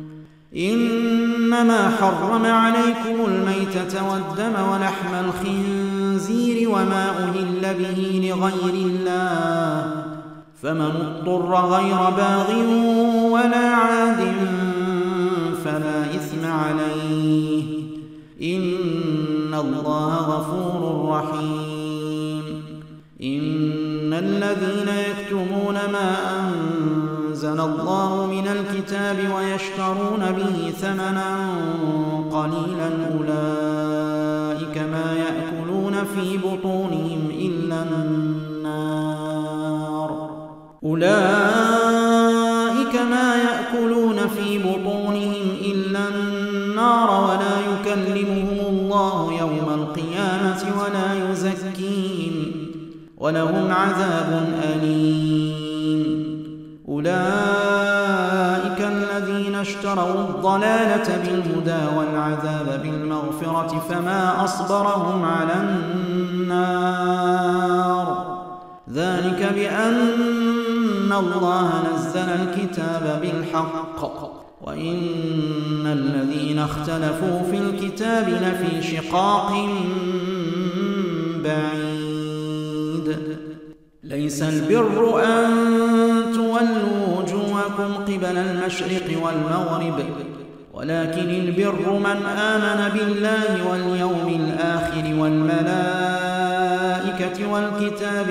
إنما حرم عليكم الميتة والدم ولحم الخنزير وما أهل به لغير الله فمن اضطر غير باغ ولا عاد فلا إثم عليه إن الله غفور رحيم. إن الذين يكتمون ما أنزل الله من الكتاب ويشترون به ثمنا قليلا أولئك ما يأكلون في بطونهم إلا النار أولئك ما يأكلون في بطونهم إلا النار ولا يكلمهم الله يوم القيامة ولا يزكيهم ولهم عذاب أليم. أولئك الذين اشتروا اشتروا الضلالة بالهدى والعذاب بالمغفرة فما أصبرهم على النار. ذلك بأن الله نزل الكتاب بالحق وإن الذين اختلفوا في الكتاب لفي شقاق بعيد. ليس البر أن تولوا وجوهكم قبل المشرق والمغرب ولكن البر من آمن بالله واليوم الآخر والملائكة والكتاب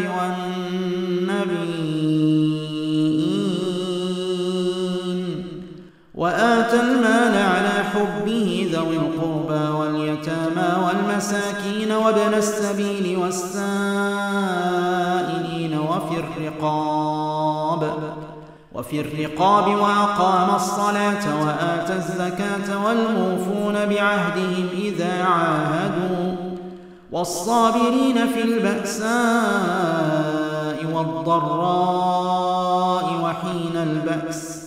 والنبيين وآتى المال على حبه ذوي القربى واليتامى والمساكين وابن السبيل والسائلين وفي الرقاب وفي الرقاب وأقام الصلاة وآتى الزكاة والموفون بعهدهم إذا عاهدوا والصابرين في البأساء والضراء وحين البأس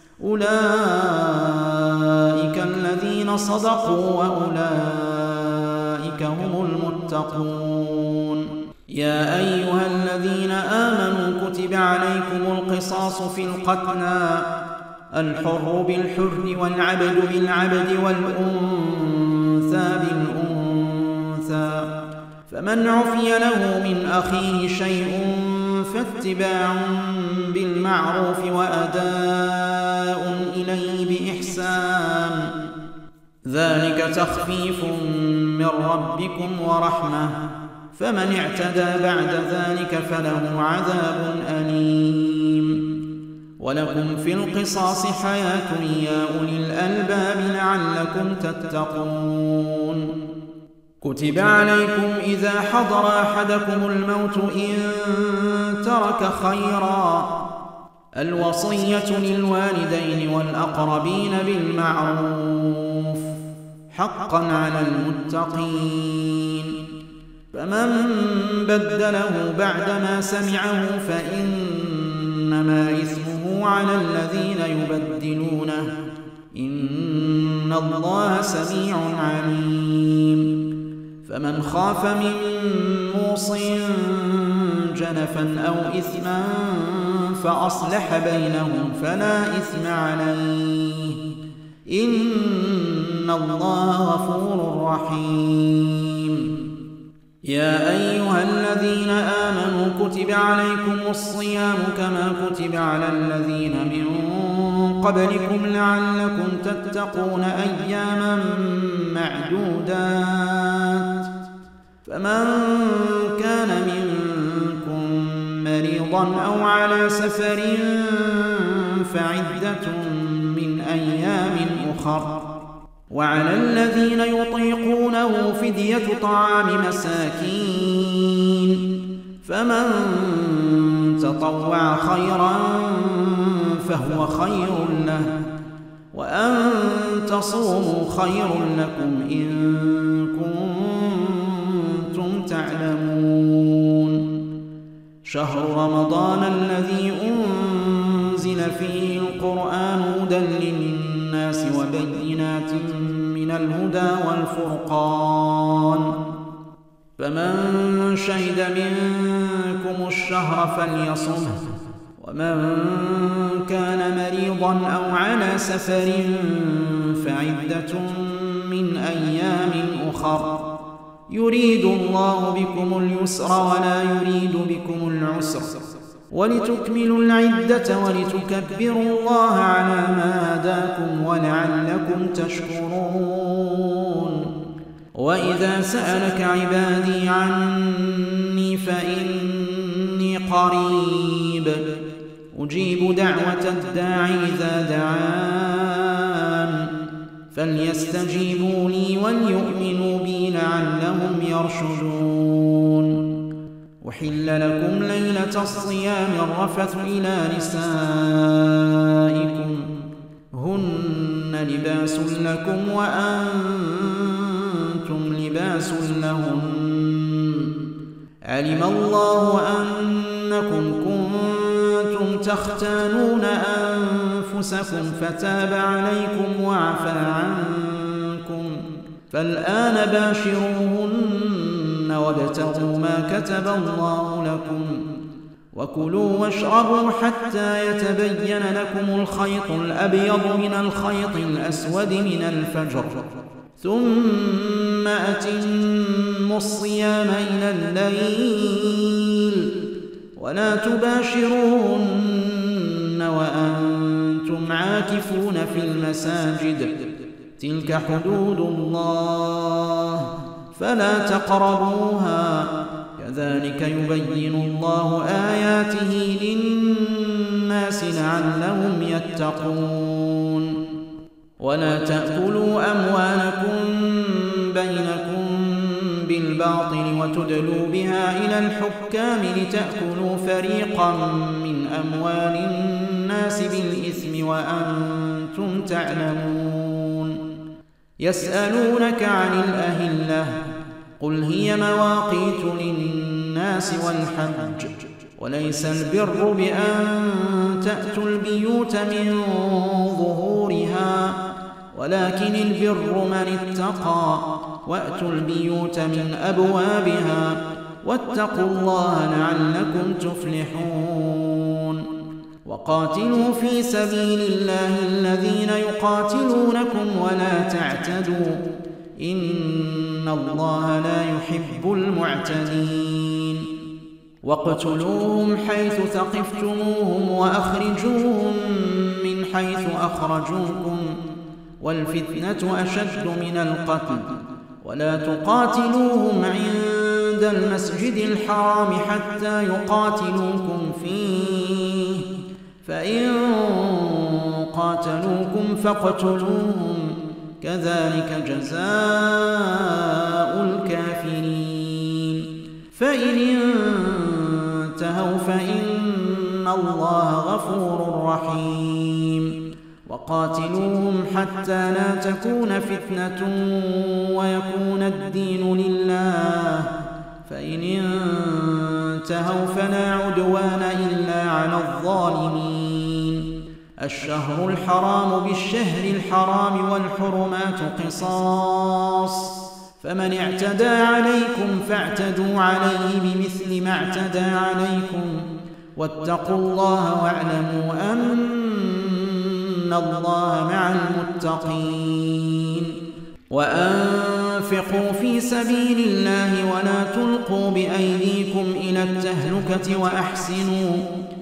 أولئك الذين صدقوا وأولئك هم المتقون. يا أيها الذين آمنوا كتب عليكم القصاص في القتلى الحر بالحر والعبد بالعبد والأنثى بالأنثى فمن عفي له من أخيه شيء فاتباع بالمعروف وأداء إليه بإحسان ذلك تخفيف من ربكم ورحمة فمن اعتدى بعد ذلك فله عذاب أليم. ولكم في القصاص حياة يا أولي الألباب لعلكم تتقون. كتب عليكم إذا حضر أحدكم الموت إن ترك خيرا الوصية للوالدين والأقربين بالمعروف حقا على المتقين. فمن بدله بعدما سمعه فإنما إثمه على الذين يبدلونه إن الله سميع عليم. فمن خاف من موص جنفا أو إثما فأصلح بينهم فلا إثم عليه إن الله غفور رحيم. يا أيها الذين آمنوا كتب عليكم الصيام كما كتب على الذين من قبلكم لعلكم تتقون أياما معدودات فمن كان منكم مريضا أو على سفر فعدة من أيام أخر وعلى الذين يطيقونه فدية طعام مساكين فمن تطوع خيرا فهو خير له وأن تصوموا خير لكم إن كنتم تعلمون. شهر رمضان الذي أنزل فيه القرآن هدى للناس وبينات من الهدى والفرقان فمن شهد منكم الشهر فليصمه ومن كان مريضا أو على سفر فعدة من أيام أخر يريد الله بكم اليسر ولا يريد بكم العسر ولتكملوا العدة ولتكبروا الله على ما هداكم ولعلكم تشكرون. وإذا سألك عبادي عني فإني قريب أجيب دعوة الداعي إذا دعان فليستجيبوا لي وليؤمنوا بي لعلهم يرشدون. أحل لكم ليلة الصيام الرفث إلى نسائكم هن لباس لكم وأنتم لباس لهن علم الله أنكم كنتم تختانون أنفسكم فتاب عليكم وعفى عنكم، فالآن باشروهن وابتغوا ما كتب الله لكم، وكلوا واشربوا حتى يتبين لكم الخيط الأبيض من الخيط الأسود من الفجر، ثم أتموا الصيام إلى الليل، ولا تباشروهن وأنتم عاكفون في المساجد، تلك حدود الله فلا تقربوها، كذلك يبين الله آياته للناس لعلهم يتقون. ولا تأكلوا أموالكم بينكم بالباطل وتدلوا بها إلى الحكام لتأكلوا فريقا من أموال الناس بالإثم وأنتم تعلمون. يسألونك عن الأهلة قل هي مواقيت للناس والحج، وليس البر بأن تأتوا البيوت من ظهورها، ولكن البر من اتقى، وأتوا البيوت من أبوابها، واتقوا الله لعلكم تفلحون. وقاتلوا في سبيل الله الذين يقاتلونكم ولا تعتدوا، إن الله لا يحب المعتدين. واقتلوهم حيث ثقفتموهم وأخرجوهم من حيث أخرجوكم، والفتنة أشد من القتل، ولا تقاتلوهم عند المسجد الحرام حتى يقاتلوكم فيه، فإن قاتلوكم فاقتلوهم، كذلك جزاء الكافرين. فإن انتهوا فإن الله غفور رحيم. وقاتلوهم حتى لا تكون فتنة ويكون الدين لله، فإن انتهوا فلا عدوان إلا على الظالمين. الشهر الحرام بالشهر الحرام والحرمات قصاص، فمن اعتدى عليكم فاعتدوا عليه بمثل ما اعتدى عليكم، واتقوا الله واعلموا أن الله مع المتقين. وأنفقوا في سبيل الله ولا تلقوا بأيديكم إلى التهلكة وأحسنوا،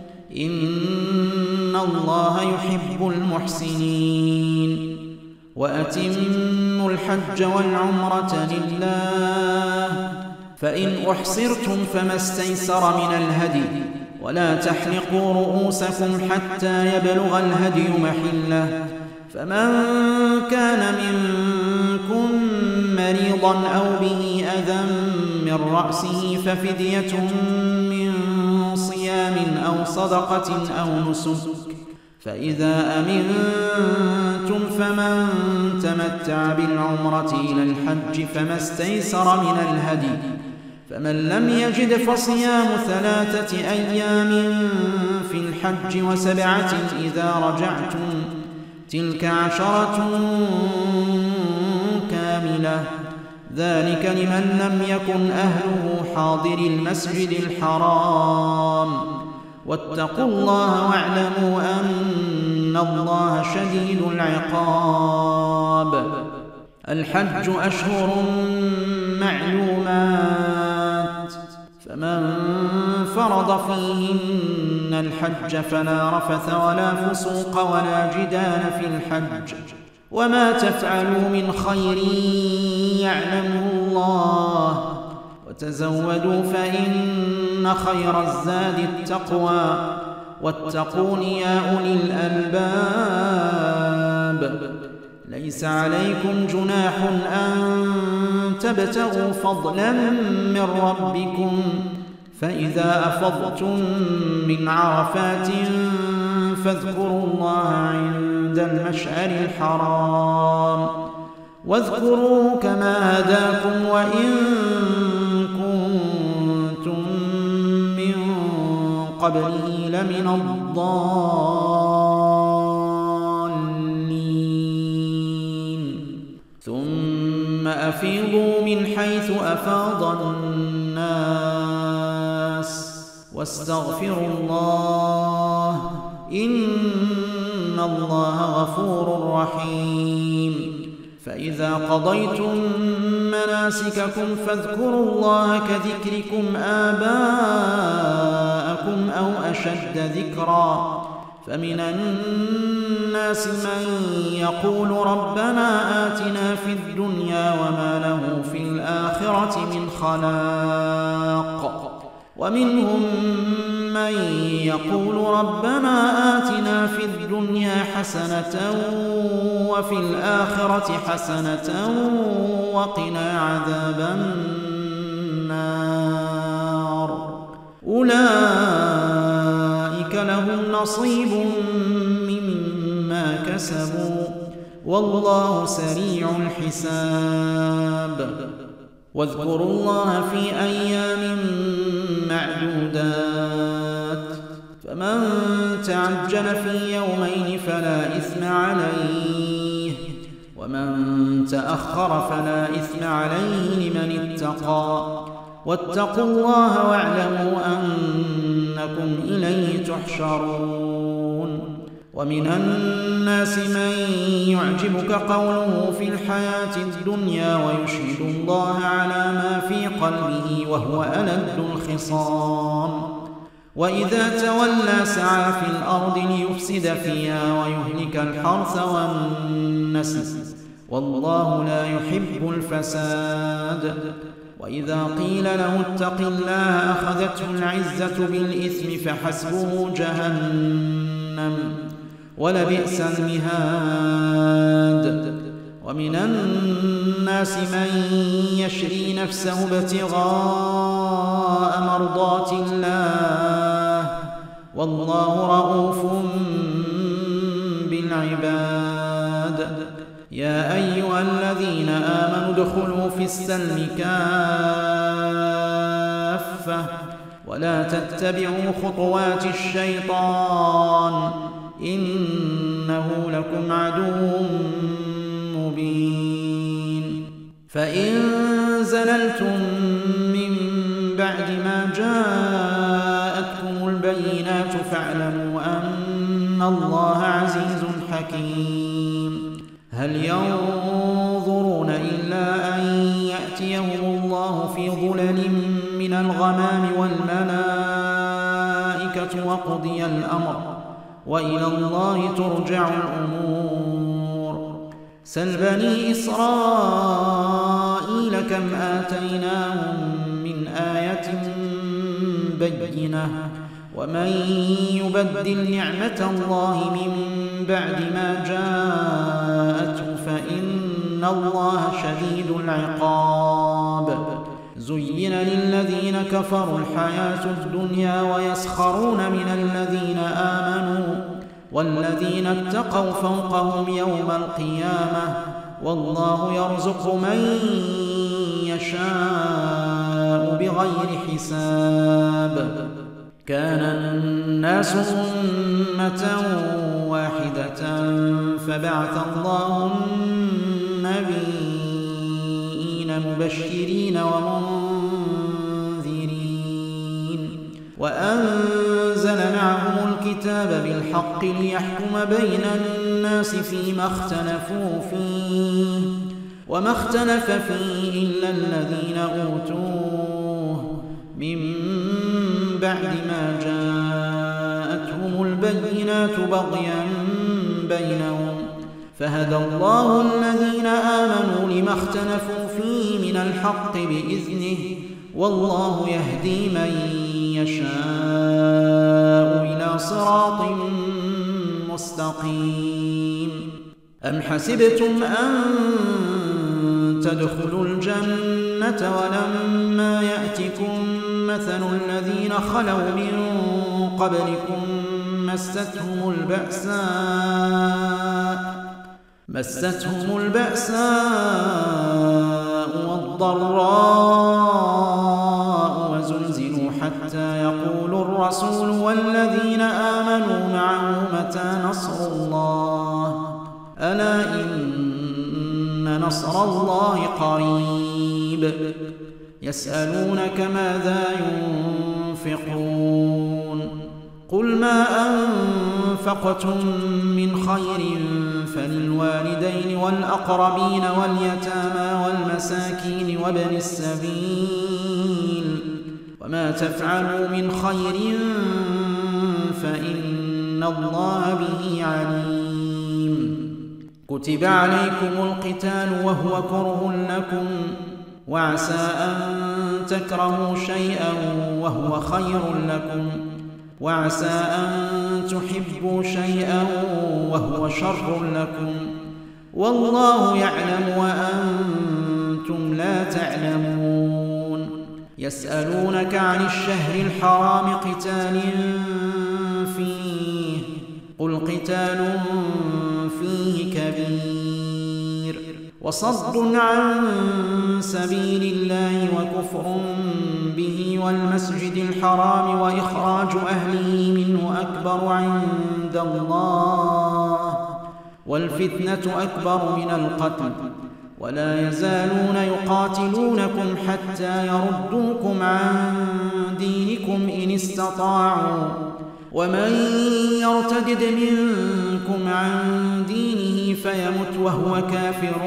إن الله يحب المحسنين. وأتموا الحج والعمرة لله، فإن أحصرتم فما استيسر من الهدي، ولا تحلقوا رؤوسكم حتى يبلغ الهدي محله، فمن كان منكم مريضا أو به أذى من رأسه ففدية من صيام أو صدقة أو نسك، فإذا أمنتم فمن تمتع بالعمرة إلى الحج فما استيسر من الهدي، فمن لم يجد فصيام ثلاثة أيام في الحج وسبعة إذا رجعتم، تلك عشرة كاملة، ذلك لمن لم يكن أهله حاضر المسجد الحرام. واتقوا الله واعلموا أن الله شديد العقاب. الحج أشهر معلومات، فمن فرض فيهن الحج فلا رفث ولا فسوق ولا جدال في الحج، وما تفعلوا من خير يعلمه الله، وتزودوا فإن خير الزاد التقوى، واتقون يا أولي الألباب. ليس عليكم جناح أن تبتغوا فضلا من ربكم، فإذا أفضتم من عرفات فاذكروا الله عند المشعر الحرام، واذكروه كما هداكم وإن كنتم من قبله لمن الضالين. أفيضوا من حيث أفاض الناس واستغفروا الله إن الله غفور رحيم فإذا قضيتم مناسككم فاذكروا الله كذكركم آباءكم أو أشد ذكرا فمن الناس من يقول ربنا آتنا في الدنيا وما له في الآخرة من خلاق ومنهم من يقول ربنا آتنا في الدنيا حسنة وفي الآخرة حسنة وقنا عذاب النار أولئك لهم نصيب مما كسبوا والله سريع الحساب واذكروا الله في أيام معدودات فمن تعجل في يومين فلا إثم عليه ومن تأخر فلا إثم عليه لمن اتقى واتقوا الله واعلموا أنكم إليه تحشرون ومن الناس من يعجبك قوله في الحياة الدنيا ويشهد الله على ما في قلبه وهو ألد الخصام وإذا تولى سعى في الأرض ليفسد فيها ويهلك الحرث والنسل والله لا يحب الفساد وإذا قيل له اتق الله أخذته العزة بالإثم فحسبه جهنم ولبئس المهاد ومن الناس من يشري نفسه ابتغاء مرضات الله والله رؤوف بالعباد يا أيها الذين آمنوا ادخلوا في السلم كافة ولا تتبعوا خطوات الشيطان إنه لكم عدو مبين فإن زللتم من بعد ما جاءتكم البينات فاعلموا أن الله عزيز حكيم هل ينظرون إلا أن يأتيهم الله في ظلل من الغمام والملائكة وقضي الأمر وإلى الله ترجع الأمور سل بني إسرائيل كم آتيناهم من آية بينة ومن يبدل نعمة الله من بعد ما جاءته فإن الله شديد العقاب زين للذين كفروا الحياة الدنيا ويسخرون من الذين آمنوا والذين اتقوا فوقهم يوم القيامة والله يرزق من يشاء بغير حساب كان الناس أمة واحدة فبعث الله النبيين مبشرين ومنذرين وأنزل معهم الكتاب بالحق ليحكم بين الناس فيما اختلفوا فيه وما اختلف فيه إلا الذين أوتوه من بعد ما جاءتهم البينات بغيا بينهم فهدى الله الذين آمنوا لما اختلفوا فيه من الحق بإذنه والله يهدي من يشاء إلى صراط مستقيم أم حسبتم أن تدخلوا الجنة ولما يأتكم مثل الذين خلوا من قبلكم مستهم البأساء مستهم البأساء والضراء وزلزلوا حتى يقول الرسول والذين آمنوا معه متى نصر الله ألا إن إن نصر الله قريب يسألونك ماذا ينفقون قل ما أنفقتم من خير فللوالدين والأقربين واليتامى والمساكين وابن السبيل وما تفعلوا من خير فإن الله به عليم كتب عليكم القتال وهو كره لكم وعسى أن تكرهوا شيئا وهو خير لكم وعسى أن تحبوا شيئا وهو شر لكم والله يعلم وأنتم لا تعلمون يسألونك عن الشهر الحرام قتال فيه قل قتال فيه كبير وصد عن سبيل الله وكفر به والمسجد الحرام وإخراج أهله منه أكبر عند الله والفتنة أكبر من القتل ولا يزالون يقاتلونكم حتى يردوكم عن دينكم إن استطاعوا ومن يرتد منكم عن دينه فيمت وهو كافر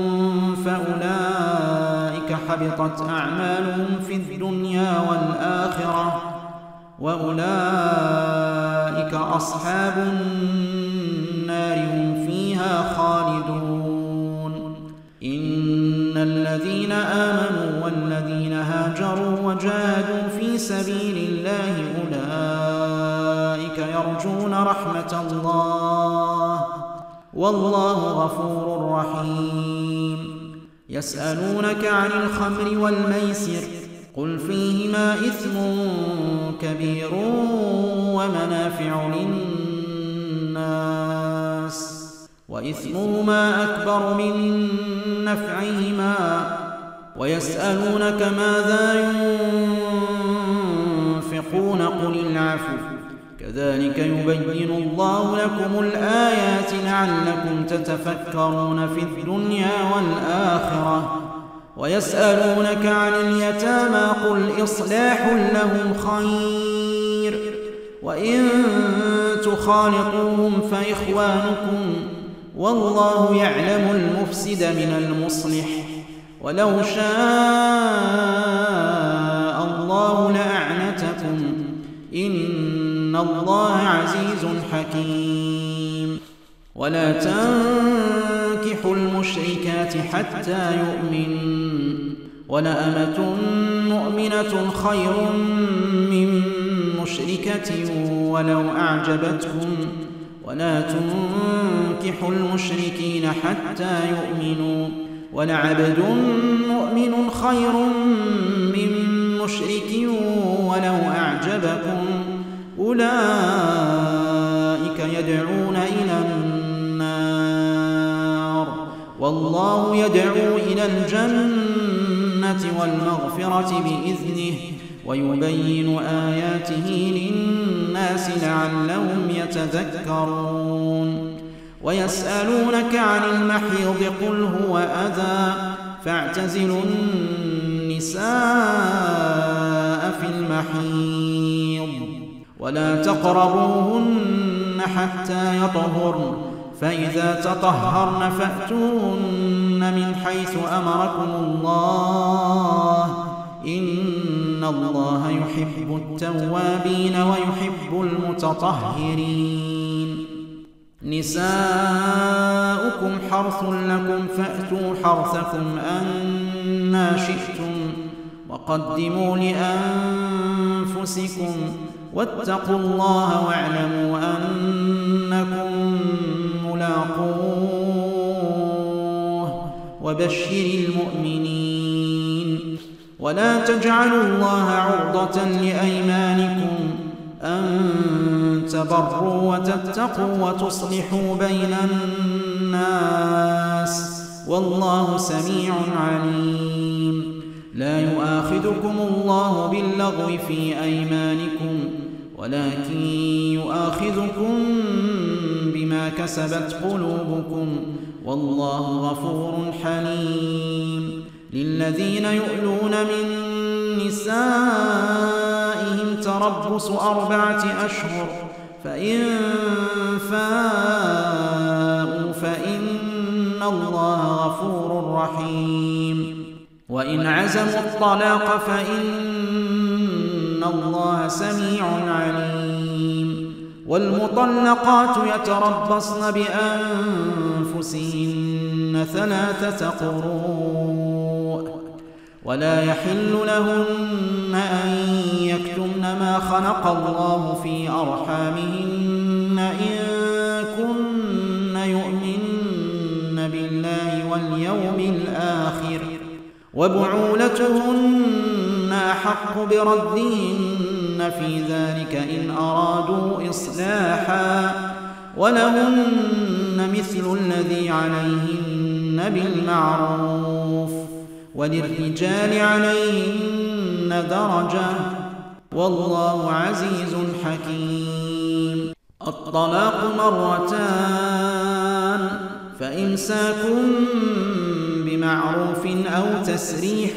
فأولئك حبطت أعمالهم في الدنيا والآخرة وأولئك أصحاب النار هم فيها خالدون إن الذين آمنوا والذين هاجروا وجاهدوا في سبيل الله أولئك يرجون رحمة الله والله غفور رحيم يسألونك عن الخمر والميسر قل فيهما إثم كبير ومنافع للناس وإثمهما أكبر من نفعهما ويسألونك ماذا ينفقون قل العفو كذلك يبين الله لكم الآيات لعلكم تتفكرون في الدنيا والآخرة ويسألونك عن اليتامى قل إصلاح لهم خير وإن تخالطوهم فإخوانكم والله يعلم المفسد من المصلح ولو شاء الله لأعنتكم إن الله عزيز حكيم ولا تنكحوا المشركات حتى يؤمنوا ولأمة مؤمنة خير من مشركة ولو أعجبتكم ولا تنكحوا المشركين حتى يؤمنوا ولعبد مؤمن خير من مشرك ولو أعجبكم أولئك يدعون إلى النار والله يدعو إلى الجنة والمغفرة بإذنه ويبين آياته للناس لعلهم يتذكرون ويسألونك عن المحيض قل هو أذى فاعتزلوا النساء في المحيض ولا تقربوهن حتى يطهرن فإذا تطهرن فأتوهن من حيث أمركم الله إن الله يحب التوابين ويحب المتطهرين نساؤكم حرث لكم فأتوا حرثكم أنى شئتم وقدموا لأنفسكم واتقوا الله واعلموا أنكم ملاقوه وبشر المؤمنين ولا تجعلوا الله عرضة لأيمانكم أن تبروا وتتقوا وتصلحوا بين الناس والله سميع عليم لا يؤاخذكم الله باللغو في أيمانكم ولكن يؤاخذكم بما كسبت قلوبكم والله غفور حليم. للذين يؤلون من نسائهم تربص أربعة أشهر فإن فاءوا فإن الله غفور رحيم. وإن عزموا الطلاق فإن الله سميع عليم. والمطلقات يتربصن بأنفسهن ثلاثة قروء ولا يحل لهن أن يكتمن ما خلق الله في أرحامهن إن كن يؤمن بالله واليوم الآخر وبعولتهن أحق بردهن في ذلك إن أرادوا إصلاحا ولهن مثل الذي عليهن بالمعروف وللرجال عليهن درجة والله عزيز حكيم. الطلاق مرتان فإمساك بمعروف أو تسريح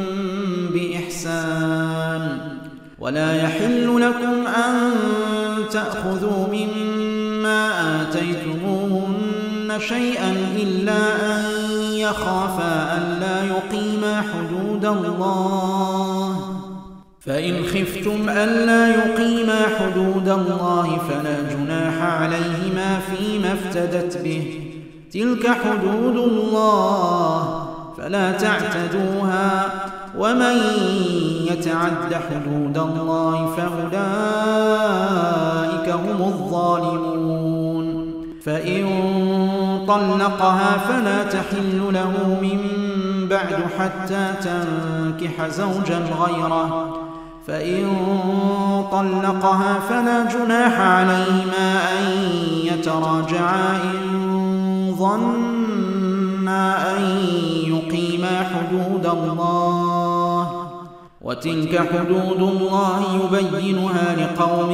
بإحسان. ولا يحل لكم أن تأخذوا مما آتيتموهن شيئا إلا أن يخافا ألا يقيما حدود الله فإن خفتم ألا يقيما حدود الله فلا جناح عليهما فيما افتدت به تلك حدود الله فلا تعتدوها ومن يتعد حدود الله فأولئك هم الظالمون. فإن طلقها فلا تحل له من بعد حتى تنكح زوجا غيره فإن طلقها فلا جناح عليهما أن يتراجعا إن ظنا أن يقيما حدود الله وتلك حدود الله يبينها لقوم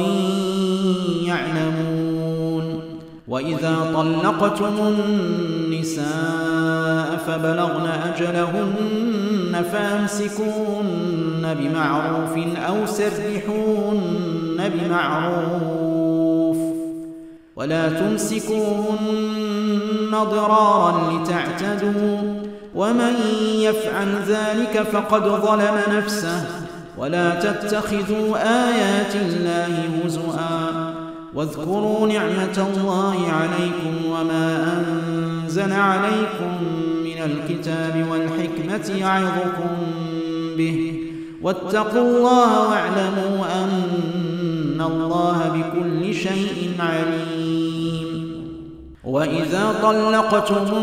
يعلمون. وإذا طلقتم النساء فبلغن أجلهن فأمسكوهن بمعروف أو سرحوهن بمعروف ولا تمسكوهن ضرارا لتعتدوا ومن يفعل ذلك فقد ظلم نفسه. ولا تتخذوا آيات الله هزؤا واذكروا نعمة الله عليكم وما أنزل عليكم من الكتاب والحكمة يعظكم به واتقوا الله واعلموا أن الله بكل شيء عليم. وإذا طلقتم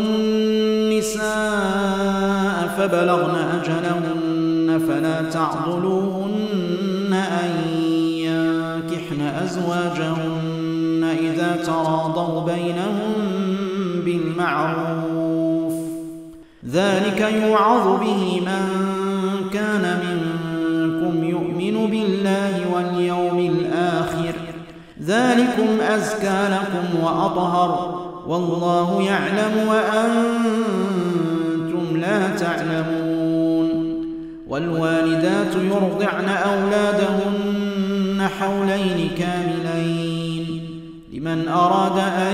النساء فبلغن أجلهن فلا تعضلوهن أن ينكحن أزواجهن إذا تراضوا بينهم بالمعروف ذلك يوعظ به من كان منكم يؤمن بالله واليوم الآخر ذلكم أزكى لكم وأطهر والله يعلم وأنتم لا تعلمون. والوالدات يرضعن أولادهن حولين كاملين لمن أراد أن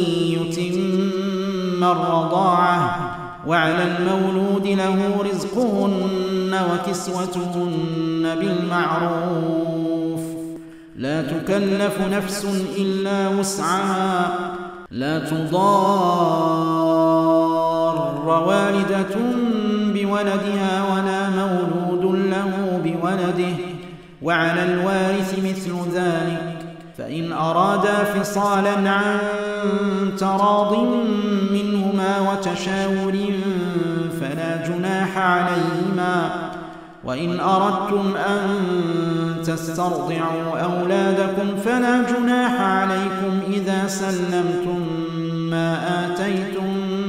يتم الرضاعة وعلى المولود له رزقهن وكسوتهن بالمعروف لا تكلف نفس إلا وسعها لا تضار والدة بولدها ولا مولود له بولده وعلى الوارث مثل ذلك فإن أرادا فصالا عن تراض منهما وتشاور فلا جناح عليهما. وإن أردتم أن تسترضعوا أولادكم فلا جناح عليكم إذا سلمتم ما آتيتم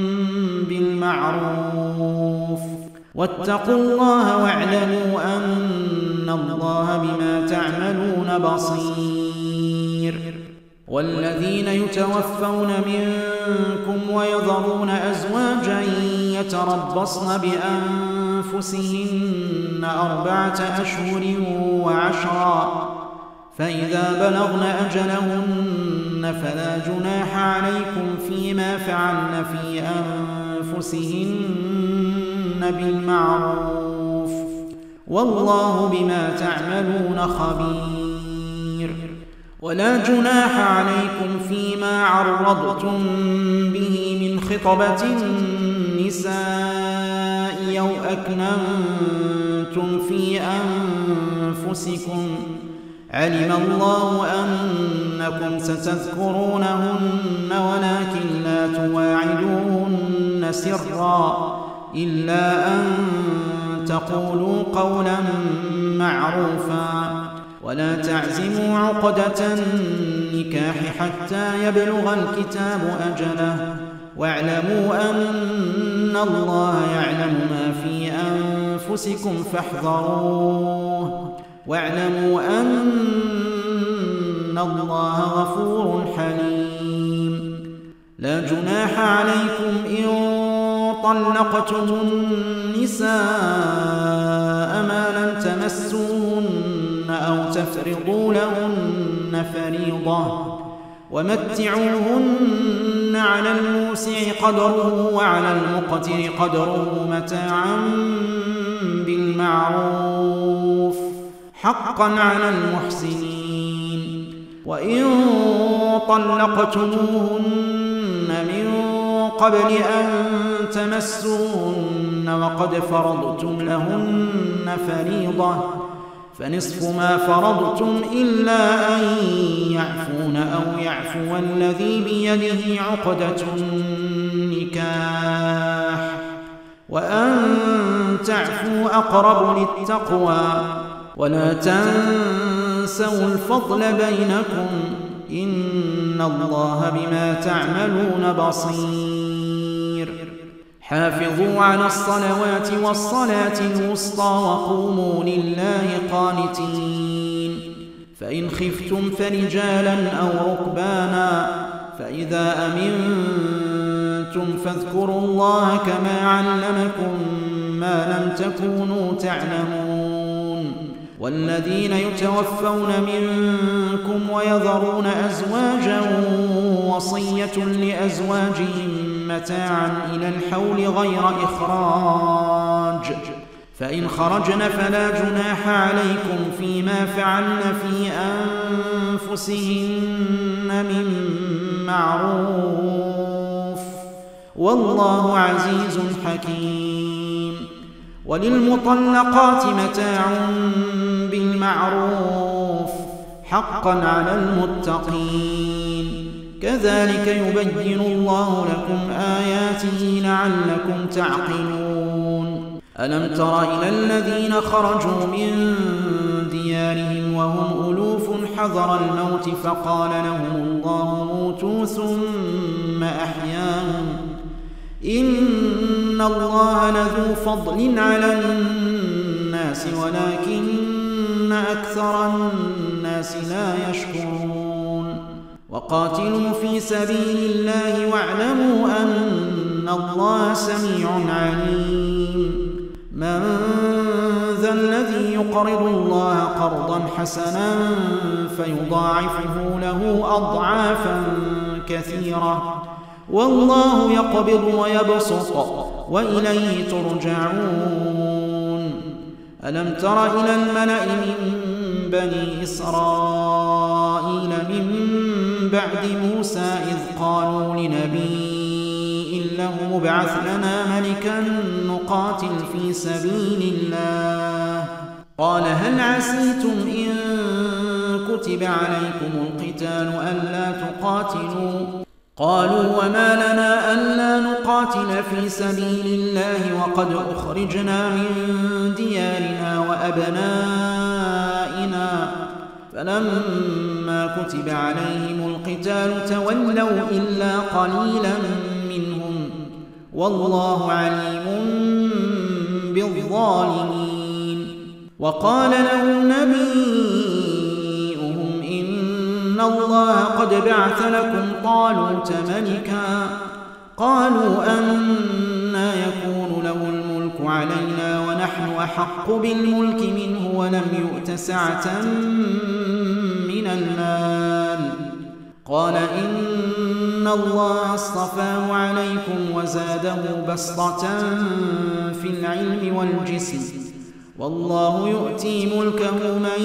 بالمعروف واتقوا الله واعلموا أن الله بما تعملون بصير. والذين يتوفون منكم ويذرون أزواجا يتربصن بأنفسهن أربعة أشهر وعشرا فإذا بلغن أجلهن فلا جناح عليكم فيما فعلن في أنفسهن بالمعروف والله بما تعملون خبير. ولا جناح عليكم فيما عرضتم به من خطبة النساء أو أكننتم في أنفسكم علم الله أنكم ستذكرونهن ولكن لا تواعدوهن سرا إلا أن تقولوا قولا معروفا ولا تعزموا عقدة النكاح حتى يبلغ الكتاب أجله واعلموا أن الله يعلم ما في أنفسكم فاحذروه واعلموا أن الله غفور حليم. لا جناح عليكم إن طلقتم النساء ما لم تمسوهن أو تفرضوا لهن فريضة ومتعوهن على الموسع قدره وعلى المقتر قدره متاعا بالمعروف حقا على المحسنين. وإن طلقتموهن من قبل أن تمسوهن وقد فرضتم لهن فريضة فنصف ما فرضتم إلا أن يعفون أو يعفو الذي بيده عقدة النكاح وأن تعفوا أقرب للتقوى ولا تنسوا الفضل بينكم إن الله بما تعملون بصير. حافظوا على الصلوات والصلاة الوسطى وقوموا لله قانتين. فإن خفتم فرجالا أو ركبانا فإذا أمنتم فاذكروا الله كما علمكم ما لم تكونوا تعلمون. والذين يتوفون منكم ويذرون أزواجا وصية لأزواجهم متاعا إلى الحول غير إخراج فإن خرجن فلا جناح عليكم فيما فعلن في أنفسهن من معروف والله عزيز حكيم. وللمطلقات متاع بالمعروف حقا على المتقين. كذلك يبين الله لكم آياته لعلكم تعقلون. ألم تر إلى الذين خرجوا من ديارهم وهم ألوف حذر الموت فقال لهم الله موتوا ثم أحياهم إن الله لذو فضل على الناس ولكن أكثر الناس لا يشكرون. وقاتلوا في سبيل الله واعلموا أن الله سميع عليم. من ذا الذي يقرض الله قرضا حسنا فيضاعفه له أضعافا كثيرة والله يقبض ويبسط وإليه ترجعون. ألم تر إلى الملأ من بني إسرائيل من بعد موسى إذ قالوا لنبي له ابعث لنا ملكا نقاتل في سبيل الله قال هل عسيتم إن كتب عليكم القتال ألا تقاتلوا قالوا وما لنا ألا نقاتل في سبيل الله وقد أخرجنا من ديارنا وأبنائنا فلما كتب عليهم القتال تولوا إلا قليلا منهم والله عليم بالظالمين. وقال لهم نبيهم إن الله قد بعث لكم طالوت ملكا قالوا أنى يكون له الملك علينا ونحن أحق بالملك منه ولم يؤت سعة من المال قال إن الله اصطفاه عليكم وزاده بسطة في العلم والجسم والله يؤتي ملكه من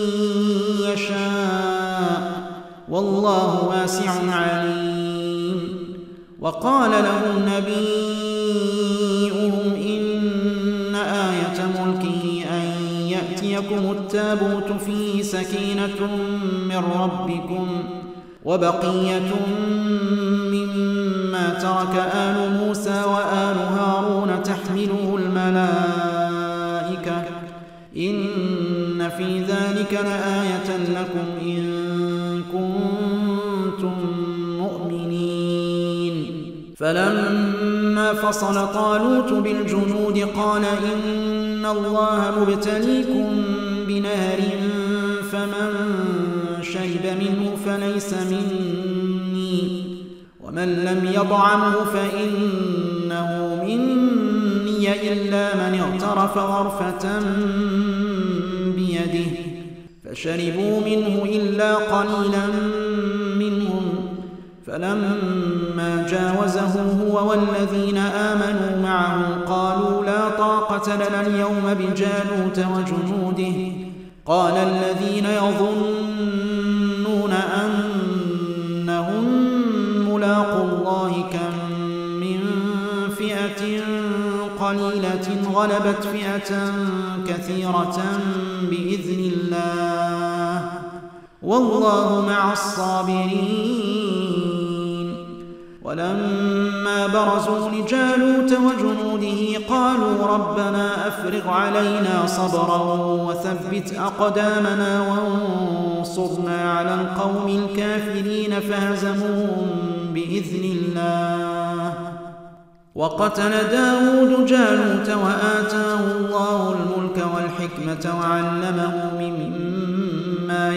يشاء والله واسع عليم وقال لهم نبيهم إن آية ملكه أن يأتيكم التابوت فيه سكينة من ربكم وبقية مما ترك آل موسى وآل هارون تحمله الملائكة إن في ذلك لآية لكم إن كنتم مؤمنين فلما فصل طالوت بالجنود قال إن الله مبتليكم بنهر فمن شرب منه فليس مني ومن لم يطعمه فإنه مني إلا من اغترف غرفة بيده فشربوا منه إلا قليلا منهم فلما جاوزه هو والذين آمنوا معه قالوا لا طاقة لنا اليوم بجالوت وجنوده قال الذين يظنون أنهم ملاقوا الله كم من فئة قليلة غلبت فئة كثيرة بإذن الله والله مع الصابرين ولما برزوا لجالوت وجنوده قالوا ربنا أفرغ علينا صبرا وثبت أقدامنا وانصرنا على القوم الكافرين فهزموهم بإذن الله وقتل داود جالوت وآتاه الله الملك والحكمة وعلمه مما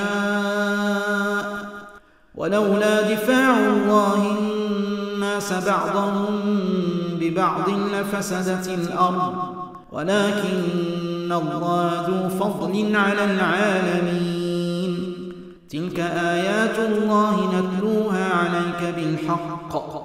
يشاء ولولا دفاع الله الناس بعضهم ببعض لفسدت الأرض ولكن الله ذو فضل على العالمين تلك آيات الله نتلوها عليك بالحق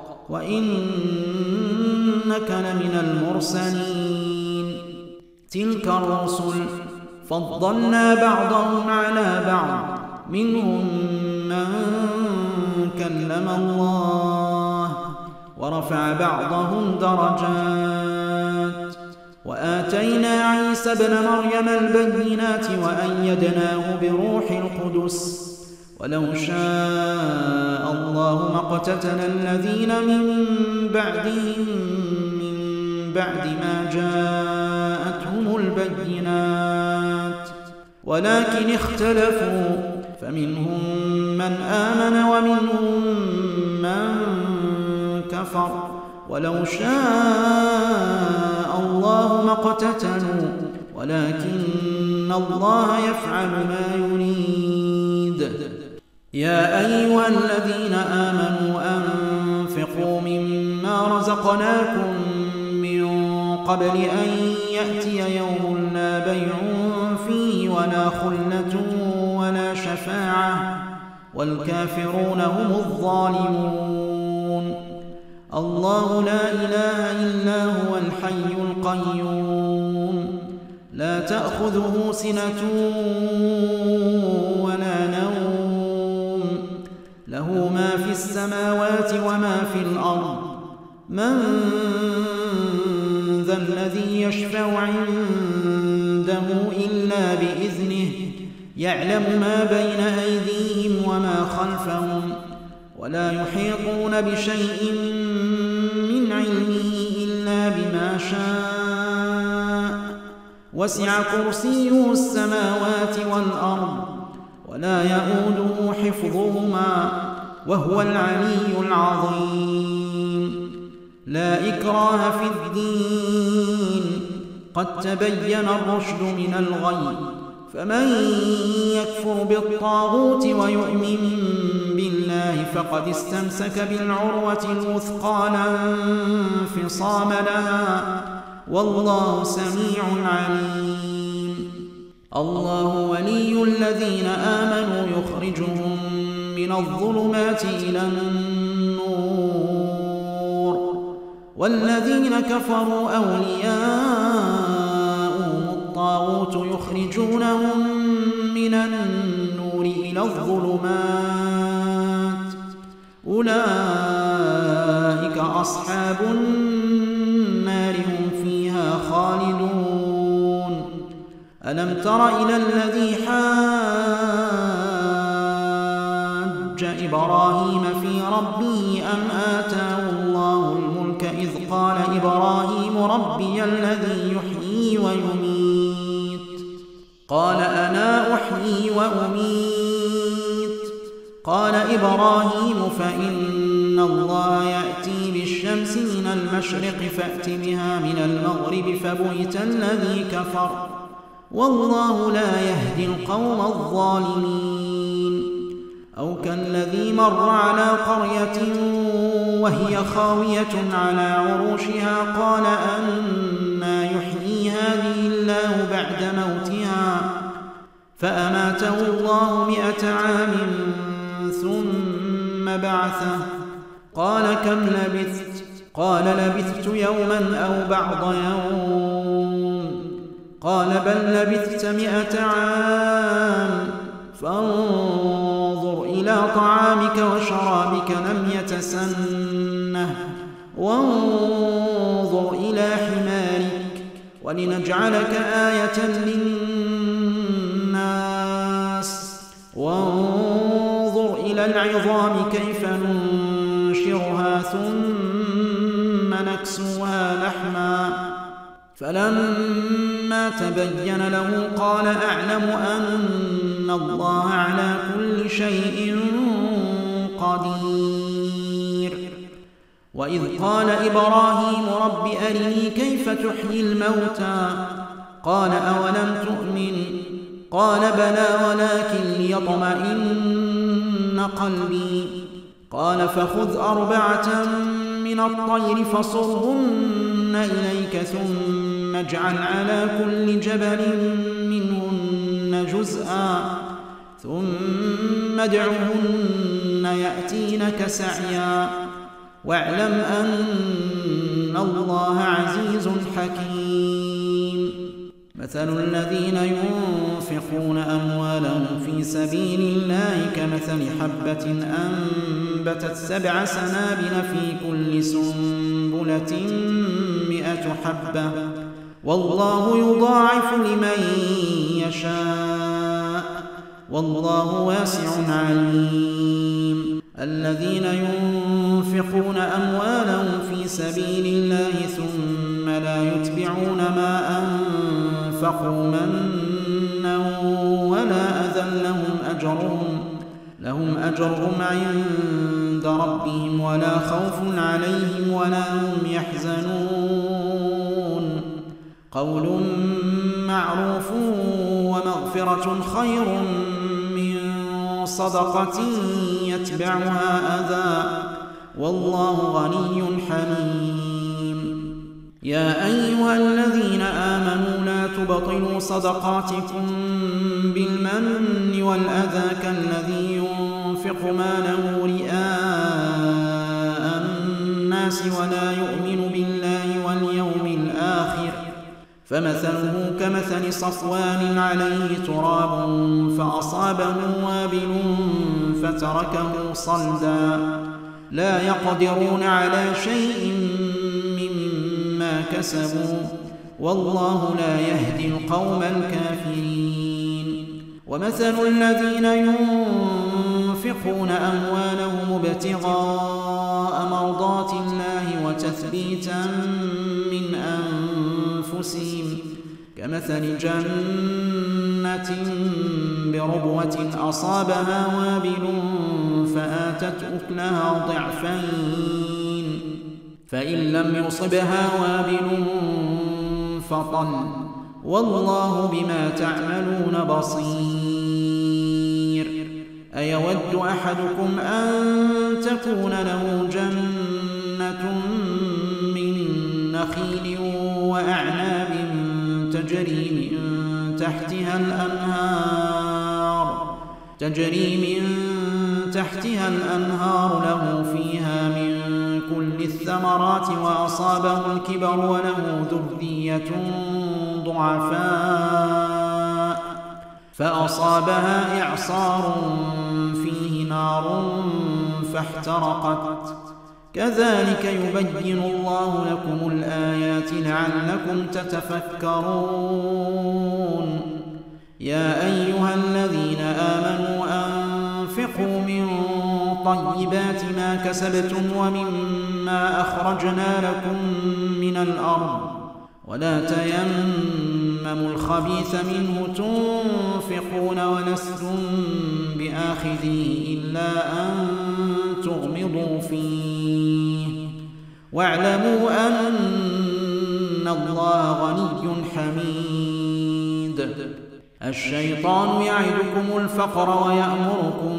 وإنك لمن المرسلين تلك الرسل فضلنا بعضهم على بعض منهم من كلم الله ورفع بعضهم درجات وآتينا عيسى ابن مريم البينات وأيدناه بروح القدس ولو شاء الله ما اقتتل الذين من بعدهم من بعد ما جاءتهم البينات ولكن اختلفوا فمنهم من آمن ومنهم من كفر ولو شاء الله ما اقتتلوا ولكن الله يفعل ما يريد يا أيها الذين آمنوا أنفقوا مما رزقناكم من قبل أن يأتي يوم لا بيع فيه ولا خلة ولا شفاعة والكافرون هم الظالمون الله لا إله إلا هو الحي القيوم لا تأخذه سنة ولا نوم له ما في السماوات وما في الأرض من ذا الذي يشفع عنده إلا بإذنه يعلم ما بين أيديهم وما خلفهم ولا يحيطون بشيء من علمه إلا بما شاء وسع كرسيه السماوات والأرض ولا يؤوده حفظهما وهو العلي العظيم لا إكراه في الدين قد تبين الرشد من الغي فمن يكفر بالطاغوت ويؤمن بالله فقد استمسك بالعروة الوثقى لا انفصام لها والله سميع عليم. الله ولي الذين آمنوا يخرجهم من الظلمات إلى النور والذين كفروا أولياءهم الطاغوت يخرجونهم من النور إلى الظلمات أولئك أصحاب النار هم فيها خالدون. ألم تر إلى الذي حاج إبراهيم في ربه أن آتاه الله الملك إذ قال إبراهيم ربي الذي يحيي ويميت قال أنا أحيي وأميت قال إبراهيم فإن الله يأتي بالشمس من المشرق فأت بها من المغرب فبهت الذي كفر والله لا يهدي القوم الظالمين. أو كالذي مر على قرية وهي خاوية على عروشها قال أنى يحيي هذه الله بعد موتها فأماته الله مئة عام ثم بعثه قال كم لبثت قال لبثت يوما أو بعض يوم قال بل لبثت مئة عام فانظر إلى طعامك وشرابك لم يتسنه وانظر إلى حمارك ولنجعلك آية للناس وانظر إلى العظام كيف ننشرها ثم نكسوها لحما فلما تبين له قال أعلم أن الله على كل شيء قدير. وإذ قال إبراهيم رب أرني كيف تحيي الموتى قال أولم تؤمن قال بلى ولكن ليطمئن قلبي قال فخذ أربعة من الطير فصرهن إليك ثم اجعل على كل جبل منهن جزءا ثم ادعهن يأتينك سعيا واعلم أن الله عزيز حكيم. مثل الذين ينفقون أموالهم في سبيل الله كمثل حبة أنبتت سبع سنابل في كل سنبلة مئة حبة والله يضاعف لمن يشاء والله واسع عليم. الذين ينفقون أموالهم في سبيل الله ثم لا يتبعون ما أنفقوا منا ولا أذى لهم أجرهم لهم أجرهم عند ربهم ولا خوف عليهم ولا هم يحزنون. قول معروف ومغفرة خير من صدقة يتبعها أذى والله غني حليم. يا أيها الذين آمنوا لا تبطلوا صدقاتكم بالمن والأذى كالذي ينفق ماله رئاء الناس ولا يؤمن بالله واليوم الآخر فمثله كمثل صفوان عليه تراب فأصابه وابل فتركه صلدا لا يقدرون على شيء مما كسبوا والله لا يهدي القوم الكافرين. ومثل الذين ينفقون أموالهم ابتغاء مرضات الله وتثبيتا من أنفسهم كمثل جنة بربوة أصابها وابل فآتت أكلها ضعفين فإن لم يصبها وابل فطل والله بما تعملون بصير. أيود أحدكم أن تكون له جنة من نخيل وأعناب تجري من تحتها الأنهار تجري من تحتها الأنهار له فيها من كل الثمرات وأصابه الكبر وله ذرية ضعفاء فأصابها إعصار فيه نار فاحترقت كذلك يبين الله لكم الآيات لعلكم تتفكرون. يا أيها الذين آمنوا أنفقوا من طيبات ما كسبتم ومما أخرجنا لكم من الأرض ولا تيمموا الخبيث منه تنفقون ولستم بآخذيه إلا أن تغمضوا فيه واعلموا أن الله غني حميد. الشيطان يعدكم الفقر ويأمركم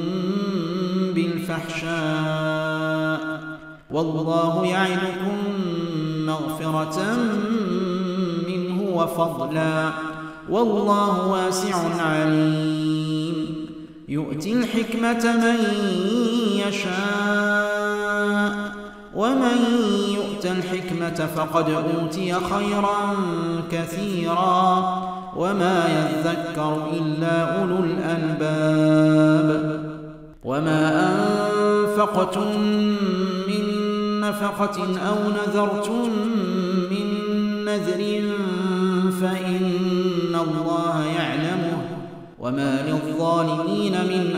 بالفحشاء والله يعدكم مغفرة منه وفضلا والله واسع عليم. يؤتي الحكمة من يشاء ومن يؤت الحكمة فقد أوتي خيرا كثيرا وما يذكر إلا أولو الألباب. وما أنفقتم من نفقة أو نذرتم من نذر فإن الله يعلمه وما للظالمين من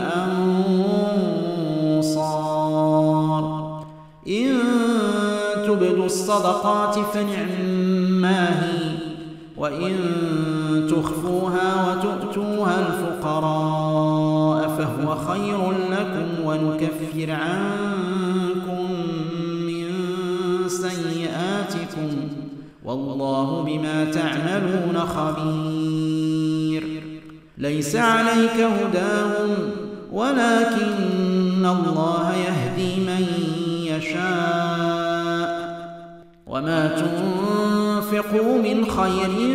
أنصار. إن تبدوا الصدقات فنعما هي وإن تخفوها وتؤتوها الفقراء فهو خير لكم ونكفر عنكم من سيئاتكم والله بما تعملون خبير. ليس عليك هداهم ولكن الله يهدي من يشاء وما تنفقوا من خير